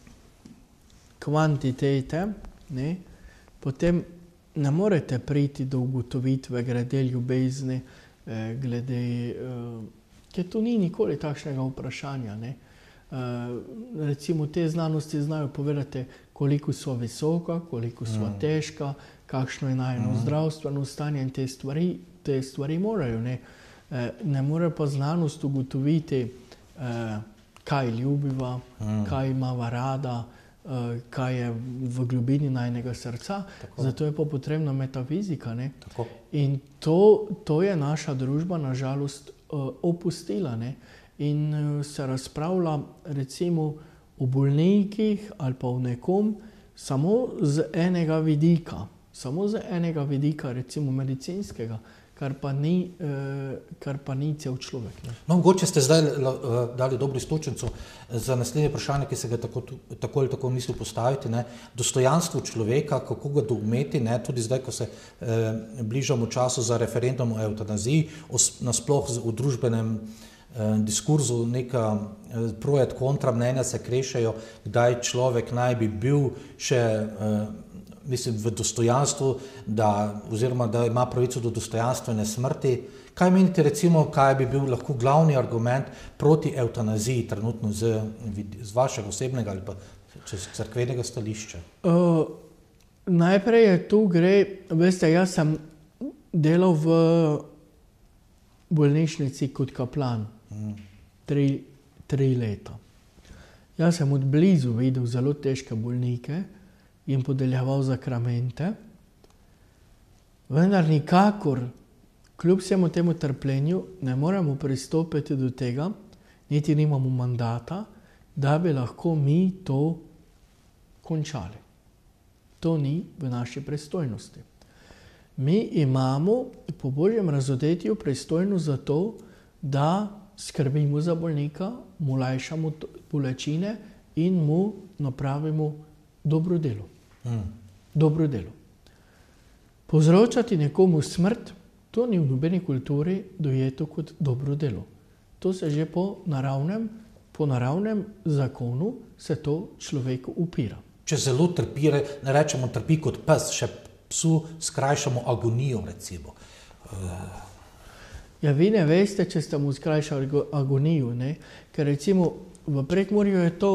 kvantitete, ne, potem ne morete priti do ugotovitve glede ljubezni, eh, glede, eh, ker to ni nikoli takšnega vprašanja. Ne. Eh, recimo te znanosti znajo povedati, koliko so visoka, koliko so mm. težka, kakšno je najno mm. zdravstveno stanje in te stvari, te stvari morajo. Ne, eh, ne more pa znanost ugotoviti, eh, kaj ljubiva, mm. kaj imava rada, Uh, kaj je v globini najnega srca. Tako. Zato je pa potrebna metafizika. Ne? In to, to je naša družba nažalost uh, opustila. Ne? In uh, se razpravlja recimo o bolnikih ali pa o nekom samo z enega vidika, samo z enega vidika, recimo medicinskega, kar pa ni, uh, kar pa ni cel človek. Ne? No, mogoče ste zdaj dali dobro iztočnico za naslednje vprašanje, ki se ga tako, tako ali tako mislil postaviti. Ne? Dostojanstvo človeka, kako ga doumeti, ne? Tudi zdaj, ko se eh, bližamo času za referendum o eutanaziji, nasploh v družbenem eh, diskurzu neka eh, pro et kontra mnenja se krešajo, kdaj človek naj bi bil še eh, mislim, v dostojanstvu, da, oziroma da ima pravico do dostojanstvene smrti. Kaj menite, recimo, kaj bi bil lahko glavni argument proti eutanaziji trenutno z, z vašega osebnega ali pa čez cerkvenega stališča? Uh, najprej je tu gre, veste, jaz sem delal v bolnišnici kot kaplan mm. tri, tri leta. Jaz sem od blizu videl zelo težke bolnike in podeljeval zakramente, vendar nikakor, kljub vsemu temu trpljenju, ne moremo pristopiti do tega, niti nimamo mandata, da bi lahko mi to končali. To ni v naši pristojnosti. Mi imamo po Božjem razodetju pristojnost za to, da skrbimo za bolnika, mu lajšamo bolečine in mu napravimo dobro delo. Mm. Dobro delo. Povzročati nekomu smrt, to ni v nobeni kulturi dojeto kot dobro delo. To se že po naravnem, po naravnem zakonu se to človeku upira. Če zelo trpi, ne rečemo trpi kot pes, še psu skrajšamo agonijo, recimo. Uh. Ja, vi ne veste, če ste mu skrajšali agonijo, ne? Ker recimo v Prekmurju je to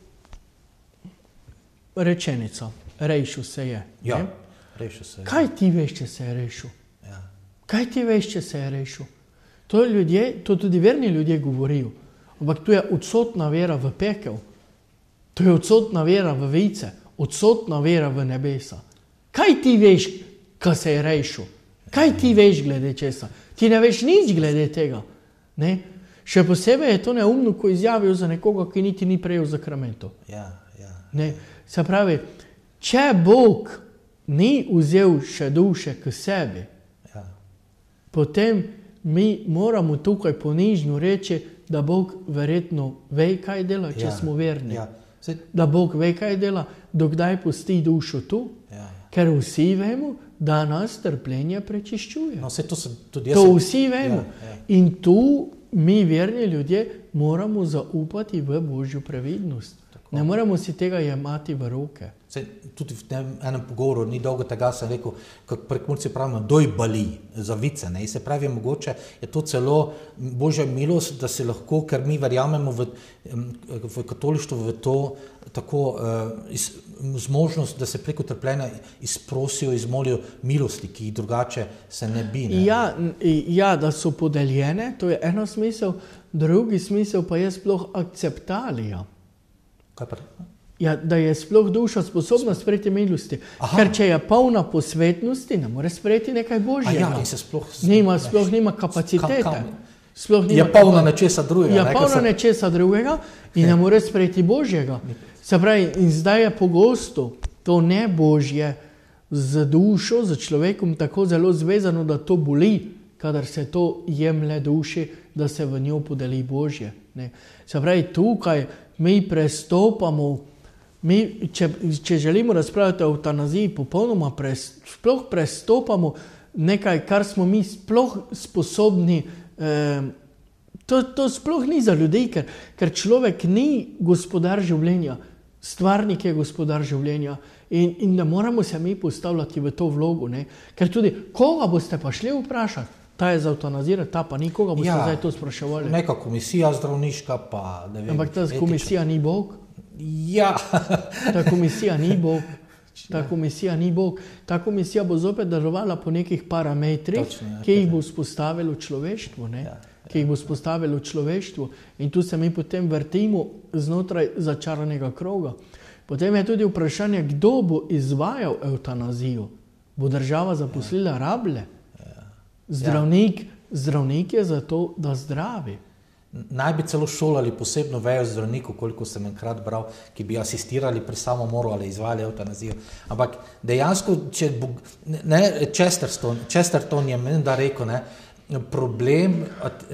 rečenica. Rešil se je. Ja, rešil se je. Kaj ti veš, če se je rešil? Ja. Kaj ti veš, če se je rešil? To, ljudje, to tudi verni ljudje govorijo. Ampak to je odsotna vera v pekel. To je odsotna vera v vejce. Odsotna vera v nebesa. Kaj ti veš, ko se je rešil? Kaj ti veš glede česa? Ti ne veš nič glede tega. Ne? Še posebej je to neumno, ko izjavijo za nekoga, ki niti ni prejel zakramentov. Ja, ja. Ne? Se pravi, če Bog ni vzel še duše k sebi, ja. Potem mi moramo tukaj ponižno reči, da Bog verjetno ve, kaj dela, če ja. Smo verni. Ja. Se... Da Bog ve, kaj dela, dokdaj pusti dušo tu, ja. Ker vsi vemo, da nas trpljenje prečiščuje. No, se to se tudi jaz... To sem... vsi vemo. Ja, ja. In tu mi, verni ljudje, moramo zaupati v Božjo previdnost. Ne moremo si tega jemati v roke. Se, tudi v tem enem pogovoru, ni dolgo tega, sem rekel, kot Prekmurci pravimo, doj bali za vice. Ne? In se pravi, mogoče je to celo Božja milost, da se lahko, ker mi verjamemo v, v katolištvu, v to tako uh, iz, z možnost, da se preko trpljenja izprosijo, izmolijo milosti, ki jih drugače se ne bi. Ne? Ja, ja, da so podeljene, to je eno smisel, drugi smisel pa je sploh akceptalija. Kaj pa? Ja, da je sploh duša sposobna sprejeti milosti. Aha. Ker če je polna posvetnosti, ne more sprejeti nekaj Božjega. Ja, in se sploh... Nima, sploh nima kapacitete. Kam, kam? Sploh nima je polna nečesa drugega. Je polna se... nečesa drugega in ne more sprejeti Božjega. Se pravi, in zdaj je pogosto to ne Božje z dušo, z človekom tako zelo zvezano, da to boli, kadar se to jemlje duši da se v njo podeli Božje. Ne. Se pravi, tukaj mi prestopamo, mi, če, če želimo razpravljati o eutanaziji, popolnoma pres, sploh prestopamo nekaj, kar smo mi sploh sposobni. Eh, to, to sploh ni za ljudi, ker, ker človek ni gospodar življenja, stvarnik je gospodar življenja. In, in ne moramo se mi postavljati v to vlogo, ne? Ker tudi, koga boste pa šli vprašati, ta je za eutanazirati, ta pa nikoga boste ja, zdaj to spraševali. Neka komisija zdravniška pa, ne vem. Ampak ta etična komisija ni Bog? Ja. Ta komisija ni Bog. Ta komisija ni Bog. Ta komisija bo zopet delovala po nekih parametrih, Točno, ja, ki jih bo spostavilo človeštvo, ne? Ja. ki jih bo spostavilo človeštvo. In tu se mi potem vrtimo znotraj začaranega kroga. Potem je tudi vprašanje, kdo bo izvajal eutanazijo. Bo država zaposlila rablje? Zdravnik, zdravnik je za to, da zdravi. Naj bi celo šolali posebno vejo zdravnikov, koliko sem enkrat bral, ki bi asistirali pri samomoru ali izvajali eutanazijo. Ampak dejansko, če bo, ne, Chesterton, Chesterton je meni da rekel, ne, problem,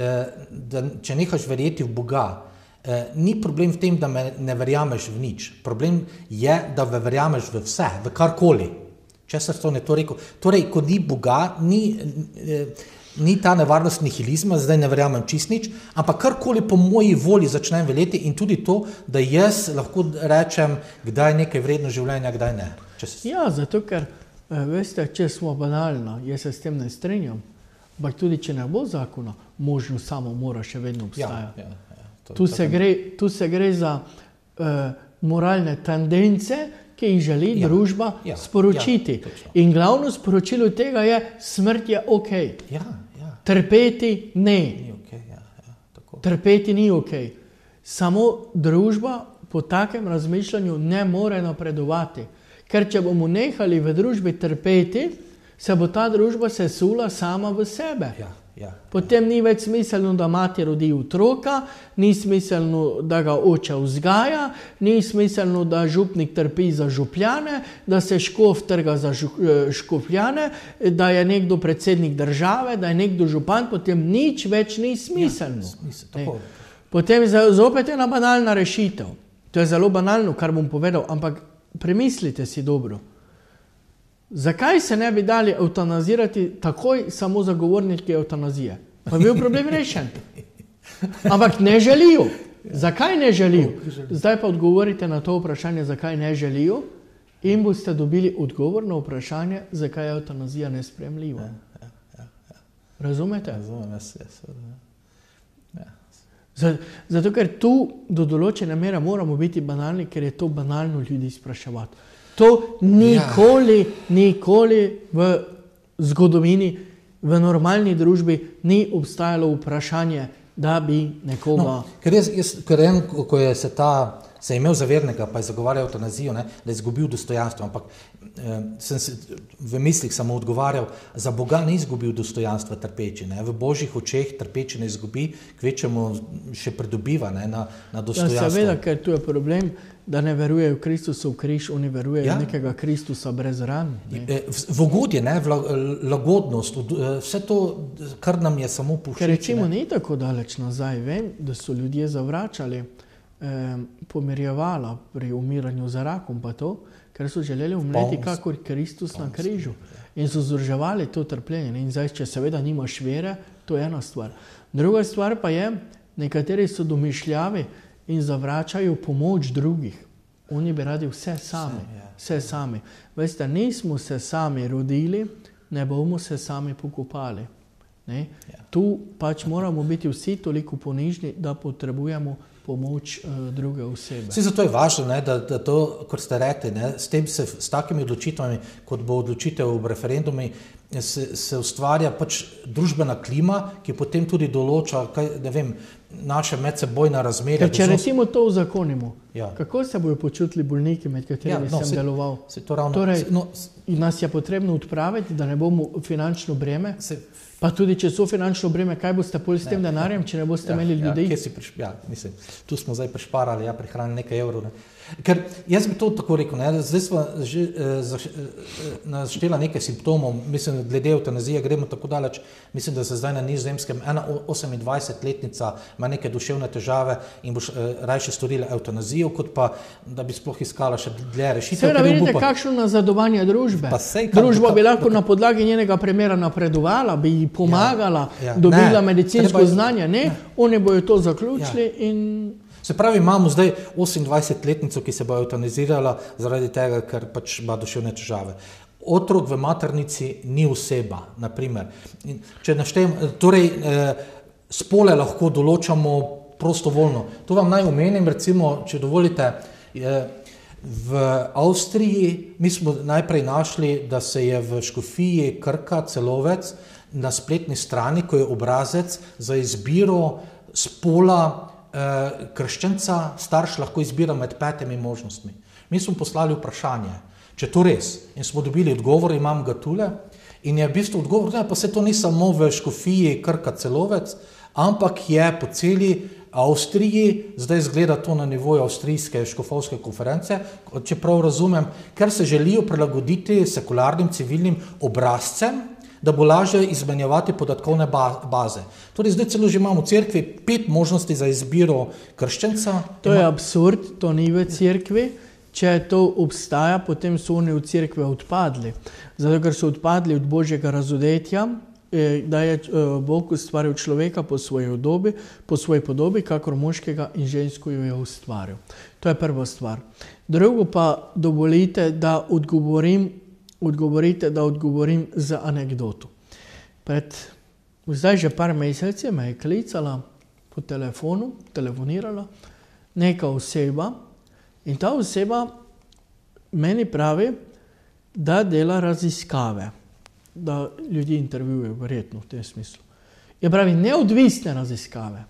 da če nehaš verjeti v Boga, ni problem v tem, da me ne verjameš v nič. Problem je, da verjameš v vse, v karkoli. Chesterton je to rekel. Torej, ko ni Boga, ni, ni ta nevarnost nihilizma, zdaj ne verjamem čist nič, ampak karkoli po moji volji začnem verjeti in tudi to, da jaz lahko rečem, kdaj je nekaj vredno življenja, kdaj ne. Se... Ja, zato ker, veste, če smo banalno, jaz se s tem ne strinjam, ampak tudi, če ne bo zakona, možnost samomora še vedno obstaja. Ja, ja. Tu se, gre, tu se gre za uh, moralne tendence, ki jih želi ja, družba ja, sporočiti. Ja, in glavno sporočilo tega je, smrt je ok. Ja, ja. Trpeti ne. Ni okay, ja, ja, tako. Trpeti ni ok. Samo družba po takem razmišljanju ne more napredovati. Ker če bomo nehali v družbi trpeti, se bo ta družba sesula sama v sebe. Ja. Ja. Potem ni več smiselno, da mati rodi otroka, ni smiselno, da ga oče vzgaja, ni smiselno, da župnik trpi za župljane, da se škof trga za škofljane, da je nekdo predsednik države, da je nekdo župan, potem nič več ni smiselno. Ja, smisel, potem zopet ena banalna rešitev. To je zelo banalno, kar bom povedal, ampak premislite si dobro. Zakaj se ne bi dali eutanazirati takoj samo zagovorniki eutanazije? Pa je bil problem rešen. Ampak ne želijo. Zakaj ne želijo? Zdaj pa odgovorite na to vprašanje, zakaj ne želijo, in boste dobili odgovor na vprašanje, zakaj je eutanazija nesprejemljiva. Razumete? Razumem, jaz, jaz, ja. Zato, ker tu do določene mere moramo biti banalni, ker je to banalno ljudi spraševati. To nikoli, ja. nikoli v zgodovini, v normalni družbi ni obstajalo vprašanje, da bi nekoga... No, ker jaz, jaz, ker en, ko je se ta, se je imel za vernega, pa je zagovarjal eutanazijo, ne, da je izgubil dostojanstvo, ampak eh, sem se v mislih samo odgovarjal, za Boga ne izgubil dostojanstva trpeči, ne, v Božjih očeh trpeči ne izgubi, kvečemu še pridobiva, ne, na, na dostojanstvo. Ja, seveda, ker tu je problem, da ne verujejo v Kristusov križ, oni verujejo ja. nekega Kristusa brez ran. Ne. V ugodje, ne, v lagodnost, vse to, kar nam je samo puščiti. Ker rečimo, ni tako daleč nazaj, vem, da so ljudje zavračali eh, pomirjevala pri umiranju za rakom, pa to, ker so želeli umreti kakor Kristus na križu. In so združevali to trpljenje. In zdaj, če seveda nimaš vere, to je ena stvar. Druga stvar pa je, nekateri so domišljavi in zavračajo pomoč drugih. Oni bi radi vse sami. Vse sami. Veste, nismo se sami rodili, ne bomo se sami pokopali. Ne? Ja. Tu pač moramo biti vsi toliko ponižni, da potrebujemo pomoč uh, druge osebe. Vse zato je važno, ne, da, da to, kot ste rekli, ne, s, tem se, s takimi odločitvami, kot bo odločitev v referendumi, se, se ustvarja pač družbena klima, ki potem tudi določa, kaj, ne vem, naše medsebojne razmerje. Ker če recimo to uzakonimo, ja. kako se bojo počutili bolniki, med katerimi ja, no, sem se, deloval? Se to ravno, torej, se, no, nas je potrebno odpraviti, da ne bomo finančno breme, se, pa tudi če so finančno breme, kaj boste pol s tem denarjem, če ne boste ja, imeli ljudi? Ja, kje si priš, ja, mislim, tu smo zdaj prišparali, ja, prihranili nekaj evrov. Ne. Ker jaz bi to tako rekel, ne? Zdaj smo že uh, naštela nekaj simptomov, mislim, glede eutanazije gremo tako daleč, mislim, da se zdaj na Nizozemskem ena osemindvajsetletnica ima neke duševne težave in boš uh, rajše storila eutanazijo, kot pa, da bi sploh iskala še dlje rešitev. Seveda vidite, pa, kakšno nazadovanje družbe. Sej, Družba ka, bi lahko ka, na podlagi njenega primera napredovala, bi ji pomagala, ja, ja, dobila ne, medicinsko treba, znanje, ne, ne, oni bojo to zaključili ja. in... Se pravi, imamo zdaj osemindvajsetletnico, ki se bo eutanazirala zaradi tega, ker pač ima duševne težave. Otrok v maternici ni oseba, na primer. In če naštejem, torej eh, spole lahko določamo prostovoljno. To vam naj omenim, recimo, če dovolite, eh, v Avstriji, mi smo najprej našli, da se je v škofiji Krka Celovec na spletni strani, ko je obrazec za izbiro spola krščanca, starš lahko izbira med petimi možnostmi. Mi smo poslali vprašanje, če to res, in smo dobili odgovor, imam ga tule, in je v bistvu odgovor, ne, pa se to ni samo v škofiji Krka Celovec, ampak je po celi Avstriji, zdaj zgleda to na nivoju avstrijske škofovske konference, če prav razumem, ker se želijo prilagoditi sekularnim civilnim obrazcem, da bo lažje izmenjevati podatkovne baze. Torej, zdaj celo že imamo v cerkvi pet možnosti za izbiro krščanca. To je absurd, to ni v cerkvi. Če to obstaja, potem so oni v cerkve odpadli. Zato, ker so odpadli od Božjega razodetja, da je Bog ustvaril človeka po svoji podobi, po svoji podobi, kakor moškega in žensko jo je ustvaril. To je prva stvar. Drugo pa dovolite, da odgovorim Odgovorite, da odgovorim z anekdoto. Pred, zdaj že par mesecev me je klicala po telefonu, telefonirala neka oseba in ta oseba meni pravi, da dela raziskave, da ljudi intervjuje, verjetno v tem smislu. Je pravi, neodvisne raziskave.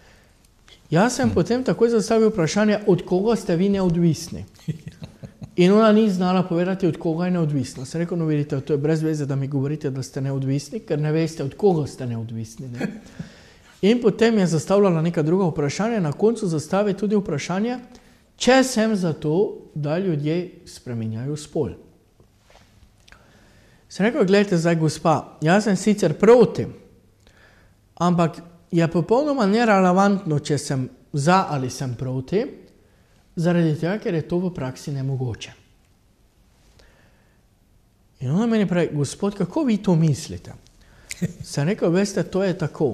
Jaz sem hmm. potem takoj zastavil vprašanje, od koga ste vi neodvisni? In ona ni znala povedati, od koga je neodvisna. Sem rekel, no vidite, to je brez veze, da mi govorite, da ste neodvisni, ker ne veste, od koga ste neodvisni. Ne? In potem je zastavljala neka druga vprašanja, na koncu zastavi tudi vprašanje, če sem za to, da ljudje spreminjajo spol. Sem rekel, gledajte zdaj, gospa, jaz sem sicer proti, ampak je popolnoma nerelevantno, če sem za ali sem proti, zaradi tega, ker je to v praksi nemogoče. In ona meni pravi, gospod, kako vi to mislite? Sem rekel, veste, to je tako.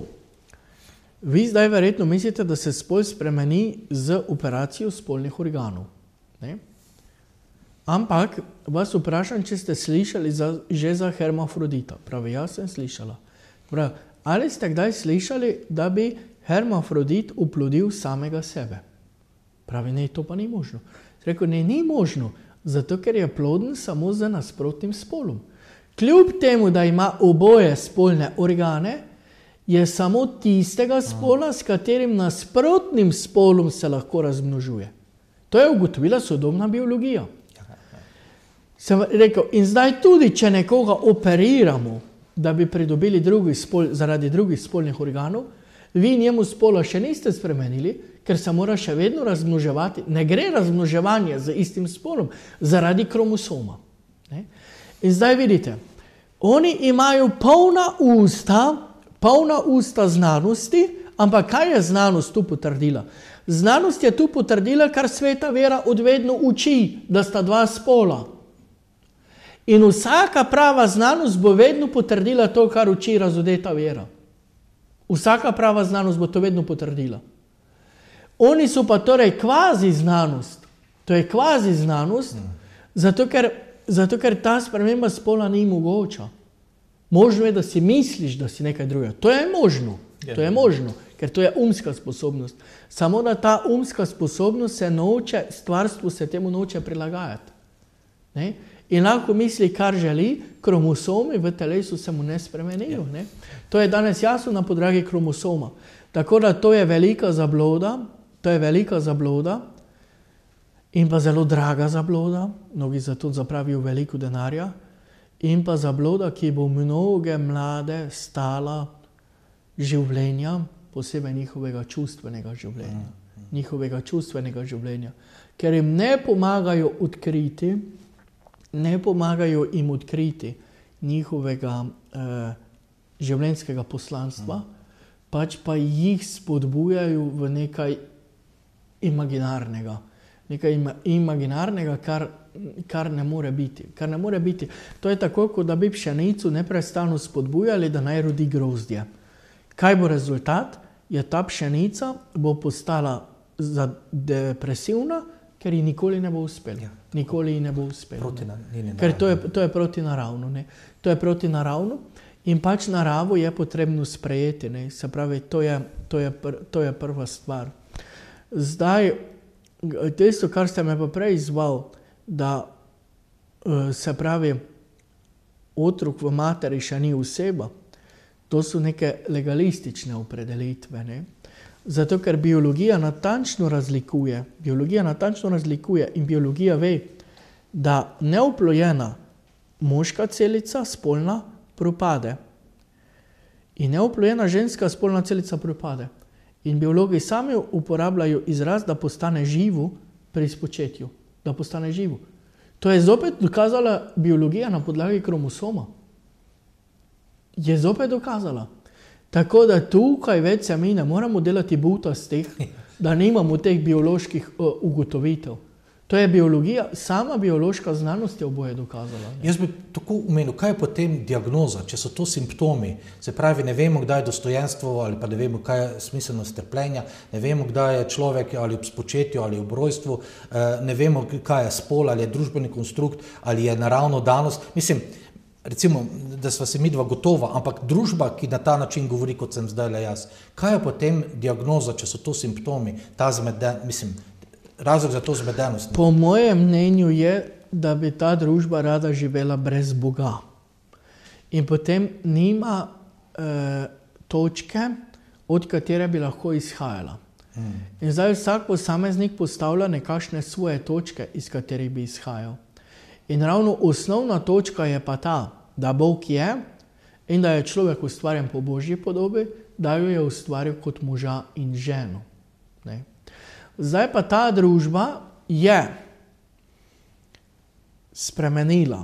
Vi zdaj verjetno mislite, da se spol spremeni z operacijo spolnih organov. Ne? Ampak vas vprašam, če ste slišali za, že za hermafrodita. Pravi, jaz sem slišala. Pravi, ali ste kdaj slišali, da bi hermafrodit oplodil samega sebe? Pravi, ne, to pa ni možno. Rekel, ne, ni možno, zato ker je ploden samo z nasprotnim spolom. Kljub temu, da ima oboje spolne organe, je samo tistega spola, s katerim nasprotnim spolom se lahko razmnožuje. To je ugotovila sodobna biologija. Sem rekel, in zdaj tudi, če nekoga operiramo, da bi pridobili drugi spol zaradi drugih spolnih organov, vi njemu spola še niste spremenili, ker se mora še vedno razmnoževati. Ne gre razmnoževanje z istim spolom zaradi kromosoma. Ne? In zdaj vidite, oni imajo polna usta, polna usta znanosti, ampak kaj je znanost tu potrdila? Znanost je tu potrdila, kar sveta vera odvedno uči, da sta dva spola. In vsaka prava znanost bo vedno potrdila to, kar uči razodeta vera. Vsaka prava znanost bo to vedno potrdila. Oni so pa torej kvazi znanost. To je kvazi znanost, mm. zato, ker, zato ker ta sprememba spola ni mogoča. Možno je, da si misliš, da si nekaj drugega. To je možno. To je možno, ker to je umska sposobnost. Samo da ta umska sposobnost se noče, stvarstvu se temu noče prilagajati. Ne? In lahko misli, kar želi, kromosomi v telesu se mu ne spremenijo. Ne? To je danes jasno na podlagi kromosoma. Tako da to je velika zabloda, to je velika zabloda in pa zelo draga zabloda, mnogi zato zapravijo veliko denarja, in pa zabloda, ki bo mnoge mlade stala življenja, posebej njihovega čustvenega življenja. Njihovega čustvenega življenja. ker jim ne pomagajo odkriti, ne pomagajo jim odkriti njihovega eh, življenjskega poslanstva, mm. pač pa jih spodbujajo v nekaj imaginarnega. Nekaj ima, imaginarnega, kar, kar ne more biti. Kar ne more biti. To je tako, kot da bi pšenico neprestano spodbujali, da naj rodi grozdje. Kaj bo rezultat? Je ta pšenica bo postala depresivna, ker ji nikoli ne bo uspelo. Ja. Nikoli ji ne bo uspelo. Ker to je, to je protinaravno. Ne? To je protinaravno in pač naravo je potrebno sprejeti. Ne? Se pravi, to je, to je, pr, to je prva stvar. Zdaj, tisto, kar ste me pa prej izval, da se pravi, otrok v materi še ni oseba, to so neke legalistične opredelitve. Ne? Zato, ker biologija natančno razlikuje, biologija natančno razlikuje in biologija ve, da neoplojena moška celica spolna propade. In neoplojena ženska spolna celica propade. In biologi sami uporabljajo izraz, da postane živo pri spočetju. Da postane živo. To je zopet dokazala biologija na podlagi kromosoma. Je zopet dokazala. Tako da tukaj več se mi ne moramo delati butastih, da nimamo teh bioloških uh, ugotovitev. To je biologija, sama biološka znanost je oboje dokazala. Ne? Jaz bi tako omenil, kaj je potem diagnoza, če so to simptomi, se pravi, ne vemo, kdaj je dostojenstvo ali pa ne vemo, kaj je smiselnost trpljenja, ne vemo, kdaj je človek ali ob spočetju ali ob rojstvu, ne vemo, kaj je spol, ali je družbeni konstrukt, ali je naravno danost. Mislim, recimo, da sva se midva gotova, ampak družba, ki na ta način govori, kot sem zdaj le jaz, kaj je potem diagnoza, če so to simptomi, ta zmeden, mislim, razlog za to zmedenost? Po mojem mnenju je, da bi ta družba rada živela brez Boga. In potem nima eh, točke, od katere bi lahko izhajala. Hmm. In zdaj vsak posameznik postavlja nekakšne svoje točke, iz katerih bi izhajal. In ravno osnovna točka je pa ta, da Bog je in da je človek ustvarjen po Božji podobi, da jo je ustvaril kot moža in ženo. Ne? Zdaj pa ta družba je spremenila.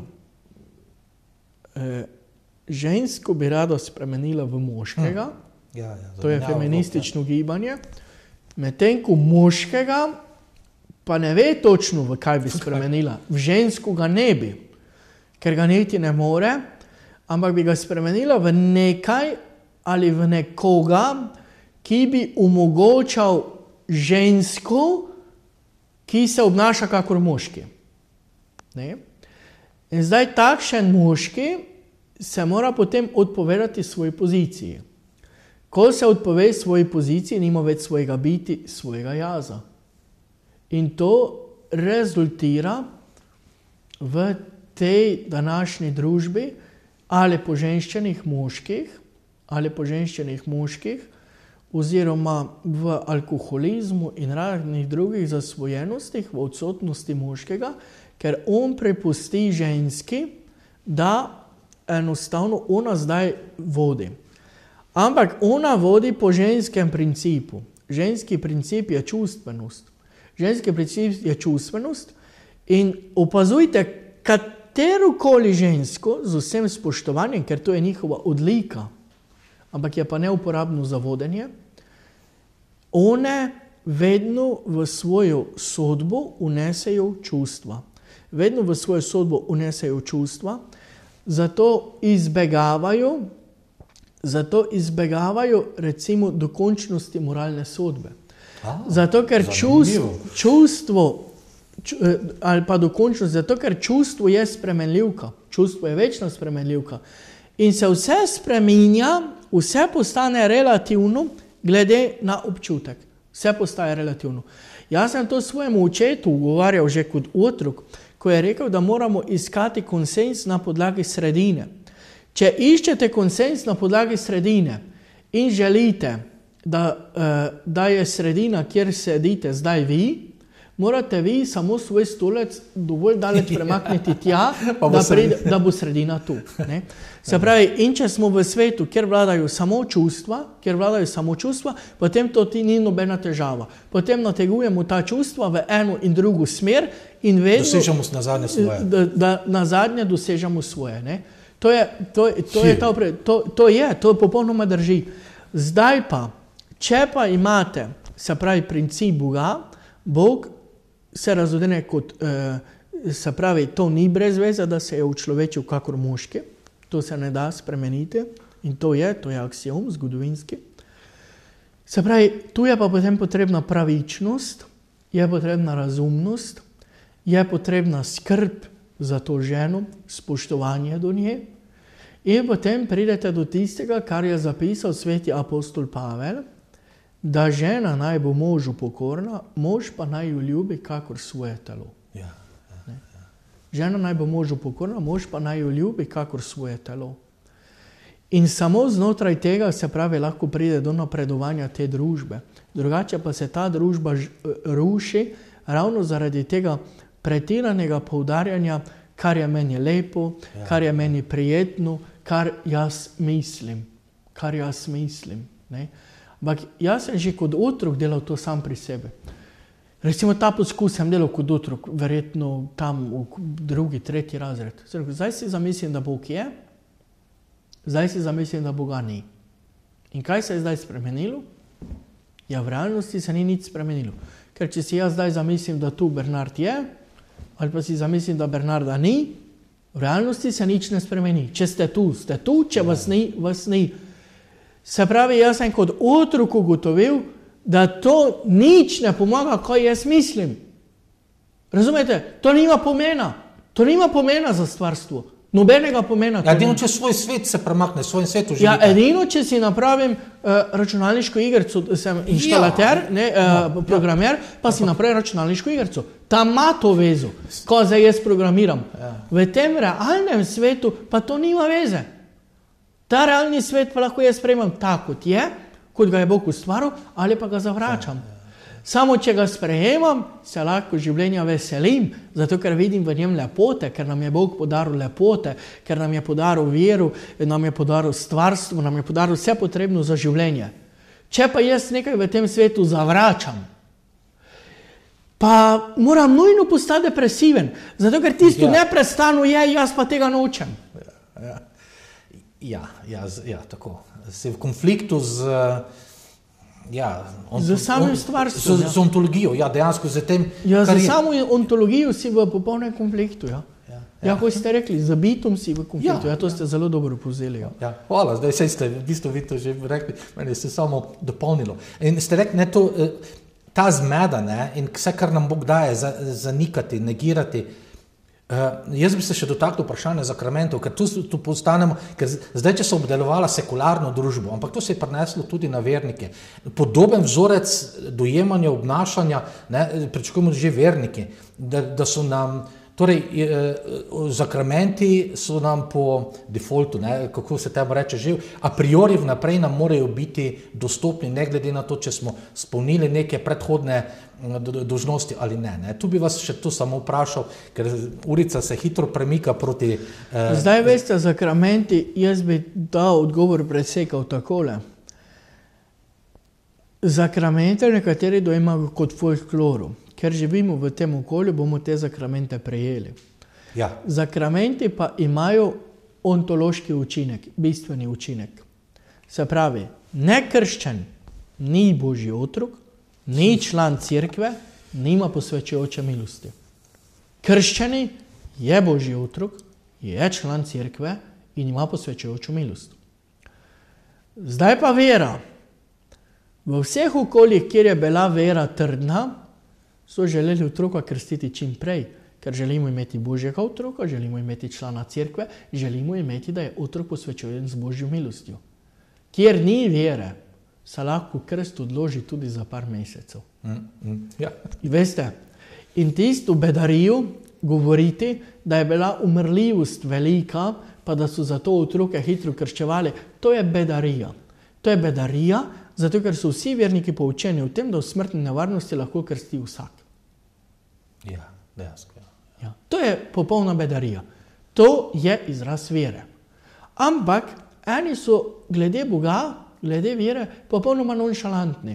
E, žensko bi rada spremenila v moškega, hmm. ja, ja, to je feministično gibanje, medtem ko moškega pa ne ve točno, v kaj bi spremenila. V žensko ga ne bi, ker ga niti ne more, ampak bi ga spremenila v nekaj ali v nekoga, ki bi omogočal žensko, ki se obnaša kakor moški. Ne? In zdaj takšen moški se mora potem odpovedati svoji poziciji. Ko se odpove svoji poziciji, nima več svojega biti, svojega jaza. In to rezultira v tej današnji družbi ali poženščenih moških, ali poženščenih moških, oziroma v alkoholizmu in raznih drugih zasvojenostih, v odsotnosti moškega, ker on prepusti ženski, da enostavno ona zdaj vodi. Ampak ona vodi po ženskem principu. Ženski princip je čustvenost. Ženski princip je čustvenost in opazujte, katerokoli žensko z vsem spoštovanjem, ker to je njihova odlika, ampak je pa neuporabno za vodenje, one vedno v svojo sodbo unesejo čustva. Vedno v svojo sodbo unesejo čustva, zato izbegavajo, zato izbegavajo recimo dokončnosti moralne sodbe. Ah, zato, ker čustvo, čustvo ču, ali pa dokončnost, zato, ker čustvo je spremenljivka. Čustvo je večna spremenljivka. In se vse spreminja, vse postane relativno glede na občutek. Vse postaje relativno. Jaz sem to svojemu očetu ugovarjal že kot otrok, ko je rekel, da moramo iskati konsens na podlagi sredine. Če iščete konsens na podlagi sredine in želite, da, da je sredina, kjer sedite zdaj vi, morate vi samo svoj stolec dovolj daleč premakniti tja, da, pride, da bo sredina tu. Ne? Se pravi, in če smo v svetu, kjer vladajo samo čustva, kjer vladajo samo čustva, potem to ti ni nobena težava. Potem nategujemo ta čustva v eno in drugo smer in vedno, dosežemo na zadnje svoje. Da, da na zadnje dosežemo svoje. Ne? To, je, to, to, je ta, to, to je, to popolnoma drži. Zdaj pa, če pa imate, se pravi, princip Boga, Bog se razodene kot, eh, se pravi, to ni brez veze, da se je učlovečil kakor moški, to se ne da spremeniti in to je, to je aksiom zgodovinski. Se pravi, tu je pa potem potrebna pravičnost, je potrebna razumnost, je potrebna skrb za to ženo, spoštovanje do nje in potem pridete do tistega, kar je zapisal sveti apostol Pavel, da žena naj bo možu pokorna, mož pa naj jo ljubi kakor svoje telo. Ja, ja, ja. Žena naj bo možu pokorna, mož pa naj jo ljubi kakor svoje telo. In samo znotraj tega, se pravi, lahko pride do napredovanja te družbe. Drugače pa se ta družba ruši ravno zaradi tega pretiranega poudarjanja, kar je meni lepo, ja, kar je meni prijetno, kar jaz mislim. Kar jaz mislim. Ne? Ampak jaz sem že kot otrok delal to sam pri sebi. Recimo ta poskus sem delal kot otrok, verjetno tam v drugi, tretji razred. Zdaj si zamislim, da Bog je, zdaj si zamislim, da Boga ni. In kaj se je zdaj spremenilo? Ja, v realnosti se ni nič spremenilo. Ker če si jaz zdaj zamislim, da tu Bernard je, ali pa si zamislim, da Bernarda ni, v realnosti se nič ne spremeni. Če ste tu, ste tu, če vas ni, vas ni. Se pravi, jaz sem kot otrok ugotovil, da to nič ne pomaga, kaj jaz mislim. Razumete? To nima pomena. To nima pomena za stvarstvo. Nobenega pomena. Ja, edino, če svoj svet se premakne, svojim svetu živite. Ja, edino, če si napravim uh, računalniško igrico, sem inštalater, ja, ne, uh, no, programer, pa ja, si napravim računalniško igrico. Tam ima to vezo, ko zdaj jaz programiram. Ja. V tem realnem svetu pa to nima veze. Ta realni svet pa lahko jaz sprejemam tako, kot je, kot ga je Bog ustvaril, ali pa ga zavračam. Ja, ja. Samo, če ga sprejemam, se lahko življenja veselim, zato ker vidim v njem lepote, ker nam je Bog podaril lepote, ker nam je podaril veru, nam je podaril stvarstvo, nam je podaril vse potrebno za življenje. Če pa jaz nekaj v tem svetu zavračam, pa moram nujno postati depresiven, zato ker tisto ja. neprestano je, jaz pa tega nočem. Ja, ja. Ja, ja, ja, tako. Si v konfliktu z, ja, ont, z samim stvarstvom. Z, ja. z ontologijo, ja, dejansko z tem. Ja, z samo ontologijo si v popolnem konfliktu, ja. Ja, ja. ja, kot ste rekli, z bitom si v konfliktu, ja, ja to ste ja. zelo dobro povzeli. Ja. Ja, hvala, zdaj sej ste v bistvu vi to že rekli, meni se samo dopolnilo. In ste rekli, ne, to, ta zmeda, ne, in vse, kar nam Bog daje, zanikati, negirati. Uh, jaz bi se še dotaknil vprašanja zakramentov, ker tu, tu postanemo, ker zdaj, če so obdelovala sekularno družbo, ampak to se je prineslo tudi na vernike. Podoben vzorec dojemanja, obnašanja, ne, pričakujemo že verniki, da, da so nam, torej, eh, zakramenti so nam po defaultu, ne, kako se temu reče, že a priori vnaprej nam morajo biti dostopni, ne glede na to, če smo spolnili neke predhodne dožnosti ali ne, ne. Tu bi vas še to samo vprašal, ker urica se hitro premika proti... Eh, Zdaj veste, zakramenti, jaz bi ta odgovor presekal takole. Zakramente nekateri dojemajo kot folkloru. Ker živimo v tem okolju, bomo te zakramente prejeli. Ja. Zakramenti pa imajo ontološki učinek, bistveni učinek. Se pravi, nekrščen ni Božji otrok, ni član cerkve, nima posvečujoče milosti. Krščeni je Božji otrok, je član cerkve in ima posvečujočo milost. Zdaj pa vera. V vseh okoljih, kjer je bila vera trdna, so želeli otroka krstiti čim prej, ker želimo imeti Božjega otroka, želimo imeti člana cerkve, želimo imeti, da je otrok posvečujen z Božjo milostjo. Kjer ni vere, se lahko krst odloži tudi za par mesecev. Mm, mm, ja. Veste, in tisto bedarijo govoriti, da je bila umrljivost velika, pa da so zato otroke hitro krščevali, to je bedarija. To je bedarija, zato ker so vsi verniki poučeni v tem, da v smrtni nevarnosti lahko krsti vsak. Ja, dejansko. Ja. Ja, to je popolna bedarija. To je izraz vere. Ampak eni so glede Boga, glede vere, popolnoma nonšalantni.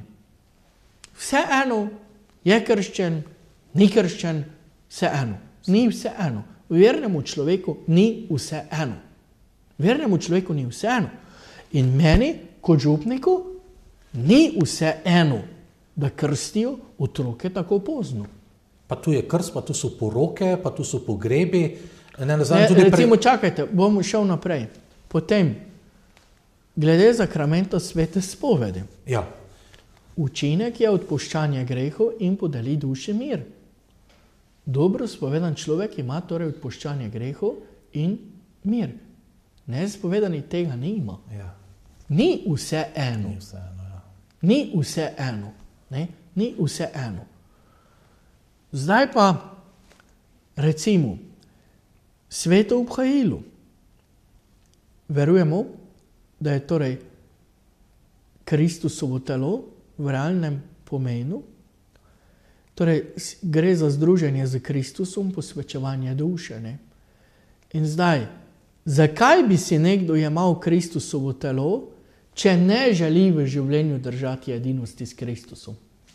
Vseeno je krščen, ni krščen, vseeno. Ni vseeno. Vernemu človeku ni vseeno. Vernemu človeku ni vseeno. In meni, kot župniku, ni vseeno, da krstijo otroke tako pozno. Pa tu je krst, pa tu so poroke, pa tu so pogrebi. Ne, Ne, tudi recimo, pre... čakajte, bom šel naprej. Potem, glede zakramenta svete spovedi. Ja. Učinek je odpuščanje grehov in podeli duši mir. Dobro spovedan človek ima torej odpuščanje grehov in mir. Nespovedani tega nima. Ja. Ni vse eno. Ni vseeno, ja. Ni vse eno. Ne? Ni vse eno. Zdaj pa, recimo, sveto obhajilo. Verujemo, da je torej Kristusovo telo v realnem pomenu. Torej, gre za združenje z Kristusom, posvečevanje duše. Ne? In zdaj, zakaj bi si nekdo jemal Kristusovo telo, če ne želi v življenju držati edinosti s Kristusom?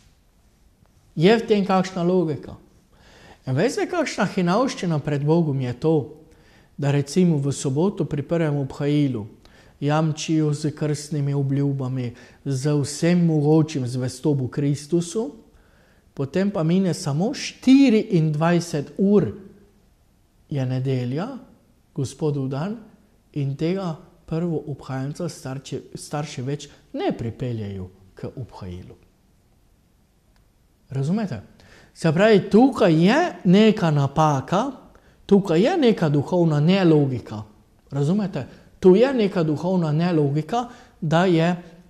Je v tem kakšna logika? In veste, kakšna hinavščina pred Bogom je to, da recimo v soboto pri prvem obhajilu jamčijo z krstnimi obljubami, z vsem mogočim zvestobu Kristusu, potem pa mine samo štiriindvajset ur je nedelja, Gospodov dan, in tega prvo obhajenca starši, starši več ne pripeljajo k obhajilu. Razumete? Se pravi, tukaj je neka napaka, tukaj je neka duhovna nelogika. Razumete? Tu je neka duhovna nelogika, da je,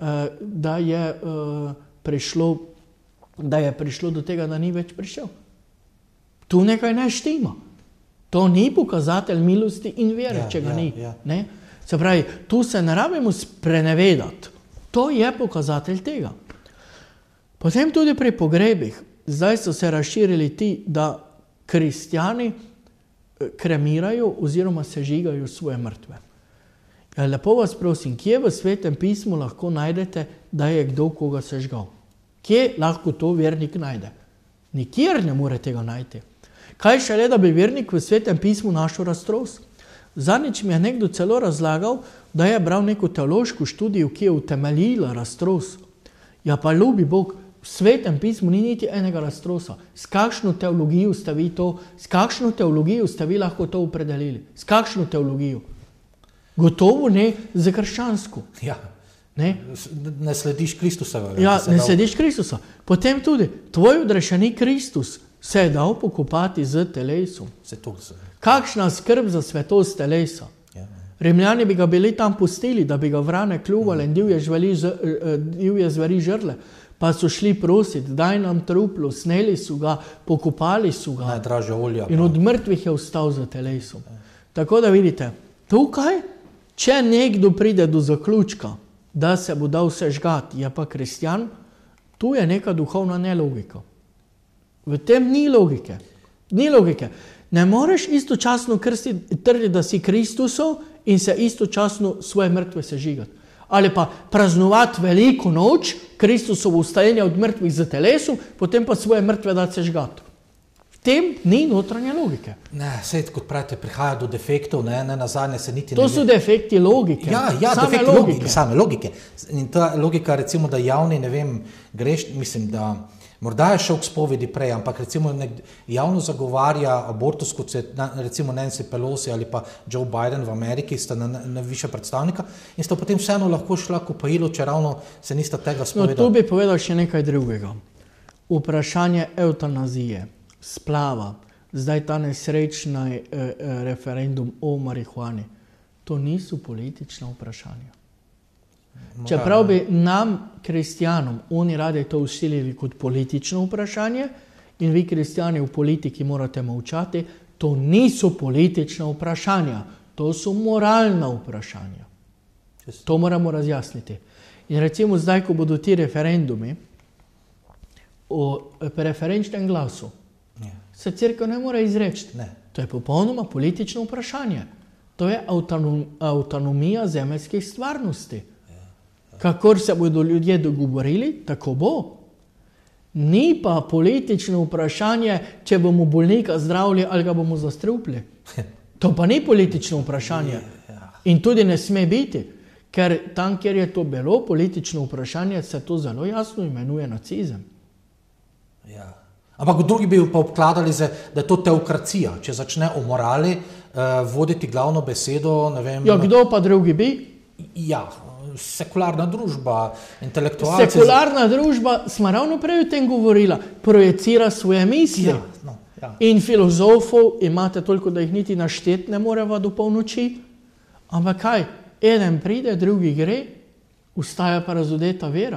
da je prišlo, da je prišlo do tega, da ni več prišel. Tu nekaj ne štima. To ni pokazatelj milosti in vere, Ja, če ga ja, ni. ja. Ne? Se pravi, tu se ne rabimo sprenevedati. To je pokazatelj tega. Potem tudi pri pogrebih. Zdaj so se razširili ti, da kristjani kremirajo oziroma sežigajo svoje mrtve. Ja, lepo vas prosim, kje v Svetem pismu lahko najdete, da je kdo koga sežgal? Kje lahko to vernik najde? Nikjer ne more tega najti. Kaj šele, da bi vernik v Svetem pismu našel raztros? Zadnjič mi je nekdo celo razlagal, da je bral neko teološko študijo, ki je utemeljila raztros. Ja pa ljubi Bog, v Svetem pismu ni niti enega raztrosa. S kakšno teologijo ste vi to, s kakšno teologijo ste vi lahko to opredelili? S kakšno teologijo? Gotovo ne za krščansko. Ja. Ne? Ne slediš Kristusovega. Ja, ki se ne dal- slediš Kristusa. Potem tudi, tvoj odrešenik Kristus se je dal pokopati z telesom. Se to se... Kakšna skrb za svetost telesa. Ja. Rimljani bi ga bili tam pustili, da bi ga vrane kljuvale in divje, žvali, ž- eh, divje zveri žrle. Pa so šli prositi, daj nam truplo, sneli so ga, pokopali so ga Najdražja olja. in pa- od mrtvih je vstal za telesom. Tako da vidite, tukaj, če nekdo pride do zaključka, da se bo dal sežgati, je pa kristjan, tu je neka duhovna nelogika. V tem ni logike. Ni logike. Ne moreš istočasno krstiti, trditi, da si Kristusov in se istočasno svoje mrtve sežigati. Ali pa praznovati veliko noč, Kristusovo vstajanje od mrtvih z telesom, potem pa svoje mrtve dati sežgati. V tem ni notranje logike. Ne, sej, kot pravite, prihaja do defektov, ne, ne nazadnje se niti To ne... so defekti logike. Ja, ja, same defekti logike. logike, same logike. In ta logika, recimo, da javni, ne vem, greš, mislim, da morda je šel k spovedi prej, ampak recimo nek, javno zagovarja abortus, kot se na, recimo Nancy Pelosi ali pa Joe Biden v Ameriki, sta na, na više predstavnika in sta potem vseeno lahko šla k opailu, če ravno se nista tega No, spovedali. tu bi povedal še nekaj drugega. Vprašanje evtanazije, splava, zdaj ta nesrečni eh, eh, referendum o marihuani, to niso politična vprašanja. Čeprav bi nam, kristjanom, oni radi to usilili kot politično vprašanje in vi, kristjani, v politiki morate molčati, to niso politična vprašanja, to so moralna vprašanja. To moramo razjasniti. In recimo zdaj, ko bodo ti referendumi o preferenčnem glasu, Ja. se cerkev ne more izreči. Ne. To je popolnoma politično vprašanje. To je avtonom, avtonomija zemeljskih stvarnosti. Kakor se bodo ljudje dogovorili, tako bo. Ni pa politično vprašanje, če bomo bolnika zdravili ali ga bomo zastrupili. To pa ni politično vprašanje. In tudi ne sme biti, ker tam, kjer je to bilo politično vprašanje, se to zelo jasno imenuje nacizem. Ja. Ampak drugi bi pa obkladali, da je to teokracija, če začne o morali uh, voditi glavno besedo, ne vem... Ja, kdo pa drugi bi? Ja, sekularna družba, intelektualci... Sekularna družba, smo ravno prej o tem govorila, projecira svoje misli. Ja, no, ja. In filozofov imate toliko, da jih niti naštet ne moreva do polnoči. Ampak kaj? Eden pride, drugi gre, ustaja pa razodeta vera.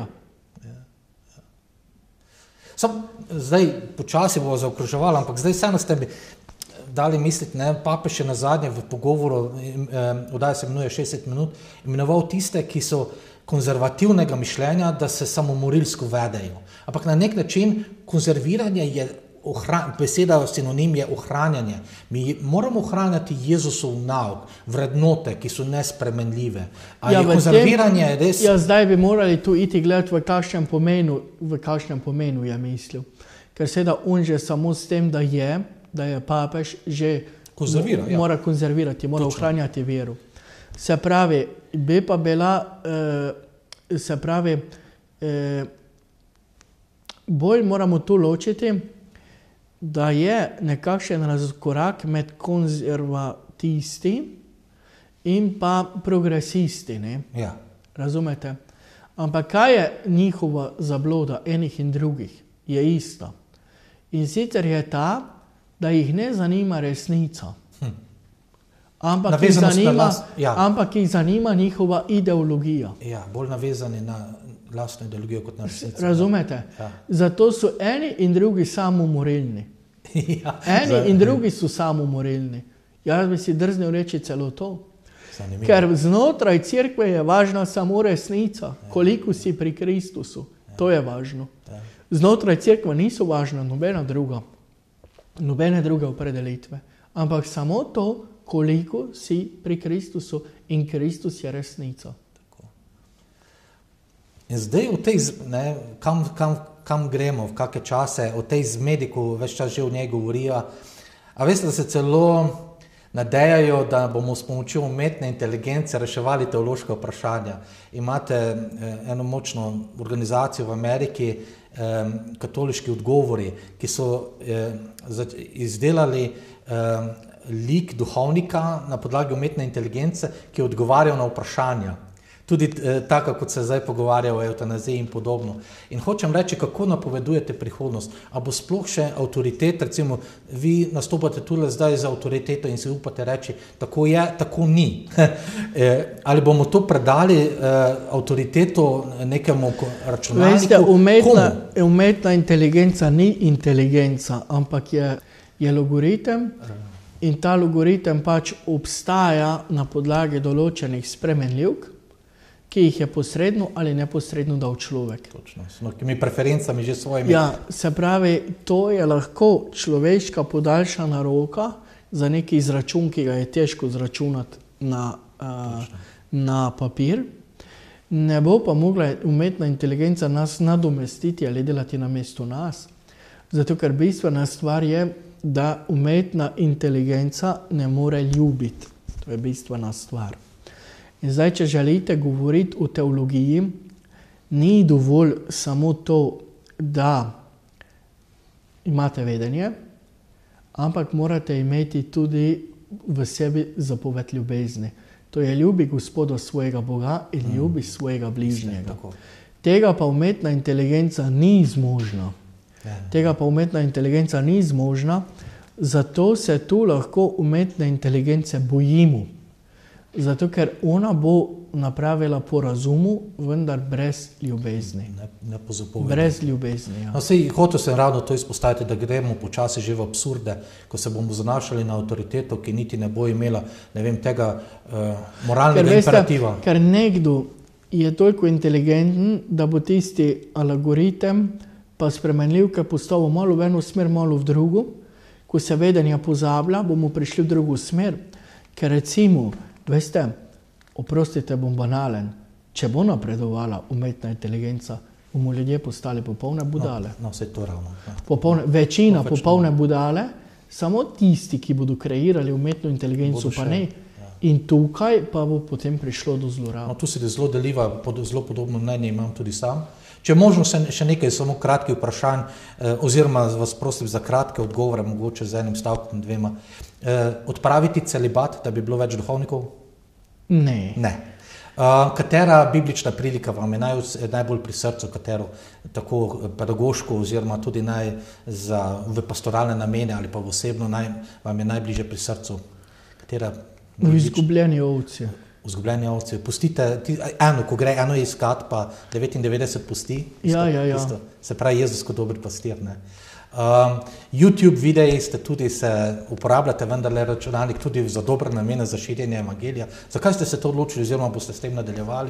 Sam, zdaj počasi bomo zaokroževali, ampak zdaj vseeno ste mi dali misliti, ne, papež je na zadnje v pogovoru, oddaja se imenuje šestdeset minut, imenoval tiste, ki so konzervativnega mišljenja, da se samomorilsko vedejo. Ampak na nek način konzerviranje je, ohran, beseda sinonim je ohranjanje. Mi moramo ohranjati Jezusov nauk, vrednote, ki so nespremenljive. A ja, je konzerviranje tem, res... Ja, zdaj bi morali tu iti gledati, v kakšnem pomenu, v kakšnem pomenu je mislil. Ker seveda on že samo s tem, da je, da je papež, že Konzervira, mo, ja. mora konzervirati, mora Točno. ohranjati veru. Se pravi, bi pa bila, eh, se pravi, eh, bolj moramo tu ločiti, da je nekakšen razkorak med konzervatisti in pa progresisti. Ne? Ja. Razumete? Ampak kaj je njihova zabloda enih in drugih? Je ista. In sicer je ta, da jih ne zanima resnica. Hm. Ampak, jih zanima, las, ja. ampak jih zanima njihova ideologija. Ja, bolj navezani na lastno ideologijo kot na resnico. Razumete? Ja. Zato so eni in drugi samomorilni. ja, eni za, in drugi so samomorilni. Jaz bi si drznil reči celo to. Zanimivo. Ker znotraj cerkve je važna samo resnica, ja. koliko si pri Kristusu. Ja. To je važno. Ja. Znotraj cerkve niso važna nobena druga, nobene druge opredelitve. Ampak samo to, koliko si pri Kristusu in Kristus je resnica. In zdaj v tej, ne, kam, kam, kam gremo, v kakšne čase, o tej zmedi, ko več čas že v njej govorijo. A veste, da se celo nadejajo, da bomo s pomočjo umetne inteligence reševali teološka vprašanja. Imate eh, eno močno organizacijo v Ameriki, eh, katoliški odgovori, ki so eh, izdelali eh, lik duhovnika na podlagi umetne inteligence, ki je odgovarjal na vprašanja. Tudi eh, tako, kot se zdaj pogovarjajo o evtanaziji in podobno. In hočem reči, kako napovedujete prihodnost. A bo sploh še avtoritet, recimo, vi nastopate tule zdaj za avtoriteto in si upate reči, tako je, tako ni. eh, ali bomo to predali eh, avtoriteto nekemu računalniku? Veste, umetna, umetna inteligenca ni inteligenca, ampak je, je algoritem. In ta algoritem pač obstaja na podlagi določenih spremenljivk, ki jih je posredno ali neposredno dal človek. Točno, s nekimi preferencami že svojimi. Ja, se pravi, to je lahko človeška podaljšana roka za neki izračun, ki ga je težko zračunati na, uh, na papir. Ne bo pa mogla umetna inteligenca nas nadomestiti ali delati na mesto nas. Zato, ker bistvena stvar je, da umetna inteligenca ne more ljubiti. To je bistvena stvar. In zdaj, če želite govoriti o teologiji, ni dovolj samo to, da imate vedenje, ampak morate imeti tudi v sebi zapoved ljubezni. To je ljubi Gospoda svojega Boga in ljubi svojega bližnjega. Tega pa umetna inteligenca ni zmožna. Tega pa umetna inteligenca ni zmožna, zato se tu lahko umetne inteligence bojimo. Zato, ker ona bo napravila po razumu, vendar brez ljubezni. Ne, ne po zapovedi. Brez ljubezni, ja. No, sej, hotel sem ravno to izpostaviti, da gremo počasi že v absurde, ko se bomo zanašali na avtoriteto, ki niti ne bo imela, ne vem, tega uh, moralnega ker veste, imperativa. Ker nekdo je toliko inteligenten, da bo tisti algoritem pa spremenljivke postavil malo v eno smer, malo v drugo, ko se vedenja pozablja, bomo prišli v drugo smer. Ker recimo, veste, oprostite, bom banalen, če bo napredovala umetna inteligenca, bomo ljudje postali popolne budale. No, no vse to ravno. Ja. Popolne, večina no, popolne budale, samo tisti, ki bodo kreirali umetno inteligenco, pa ne. Ja. In tukaj pa bo potem prišlo do zlorab. No, tu se zelo deliva, pod, zelo podobno mnenje imam tudi sam. Če možno še nekaj samo kratkih vprašanj, eh, oziroma vas prosim za kratke odgovore, mogoče z enim stavkom, dvema. Eh, odpraviti celibat, da bi bilo več duhovnikov? Ne. Ne. Uh, katera biblična prilika vam je naj, najbolj pri srcu, katero tako pedagoško oziroma tudi naj za, v pastoralne namene ali pa v osebno naj, vam je najbliže pri srcu? Katera v izgubljeni ovci. V izgubljeni ovci. Pustite, ti, eno, ko gre eno iskat, pa devetindevetdeset pusti. Ja, ja, ja. Isto, se pravi Jezus kot dober pastir, ne? Um, YouTube videi ste tudi se uporabljate vendarle računalnik tudi za dobre namene za širjenje evangelija. Zakaj ste se to odločili oziroma boste s tem nadaljevali?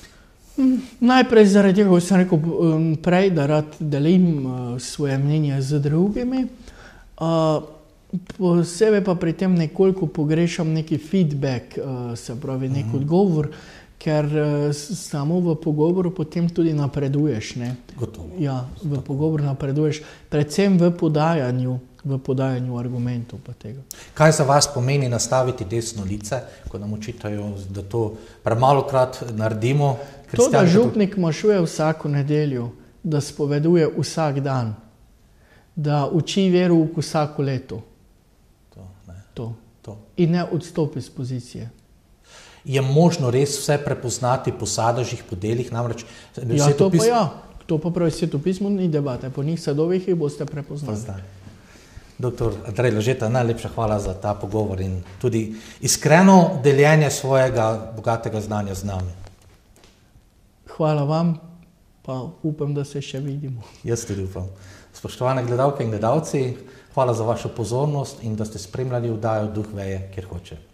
Najprej zaradi tega, kot sem rekel prej, da rad delim uh, svoje mnenje z drugimi. Uh, posebej pa pri tem nekoliko pogrešam neki feedback, uh, se pravi nek uh-huh. odgovor, ker uh, samo v pogovoru potem tudi napreduješ. Ne? Gotovo. Ja, v pogovoru napreduješ, predvsem v podajanju, v podajanju argumentov pa tega. Kaj za vas pomeni nastaviti desno lice, ko nam očitajo, da to premalokrat naredimo? To, da župnik mašuje vsako nedeljo, da spoveduje vsak dan, da uči verouk vsako leto. To, ne. To. To. In ne odstopi z pozicije. Je možno res vse prepoznati po sadežih, po delih, namreč ja, to pa ja, to pa pravi svetopismo ni debate, po njih sadovih jih boste prepoznali. Doktor Andrej Lažeta, najlepša hvala za ta pogovor in tudi iskreno deljenje svojega bogatega znanja z nami. Hvala vam, pa upam, da se še vidimo. Jaz tudi upam. Spoštovane gledalke in gledalci, hvala za vašo pozornost in da ste spremljali oddajo Duh veje, kjer hoče.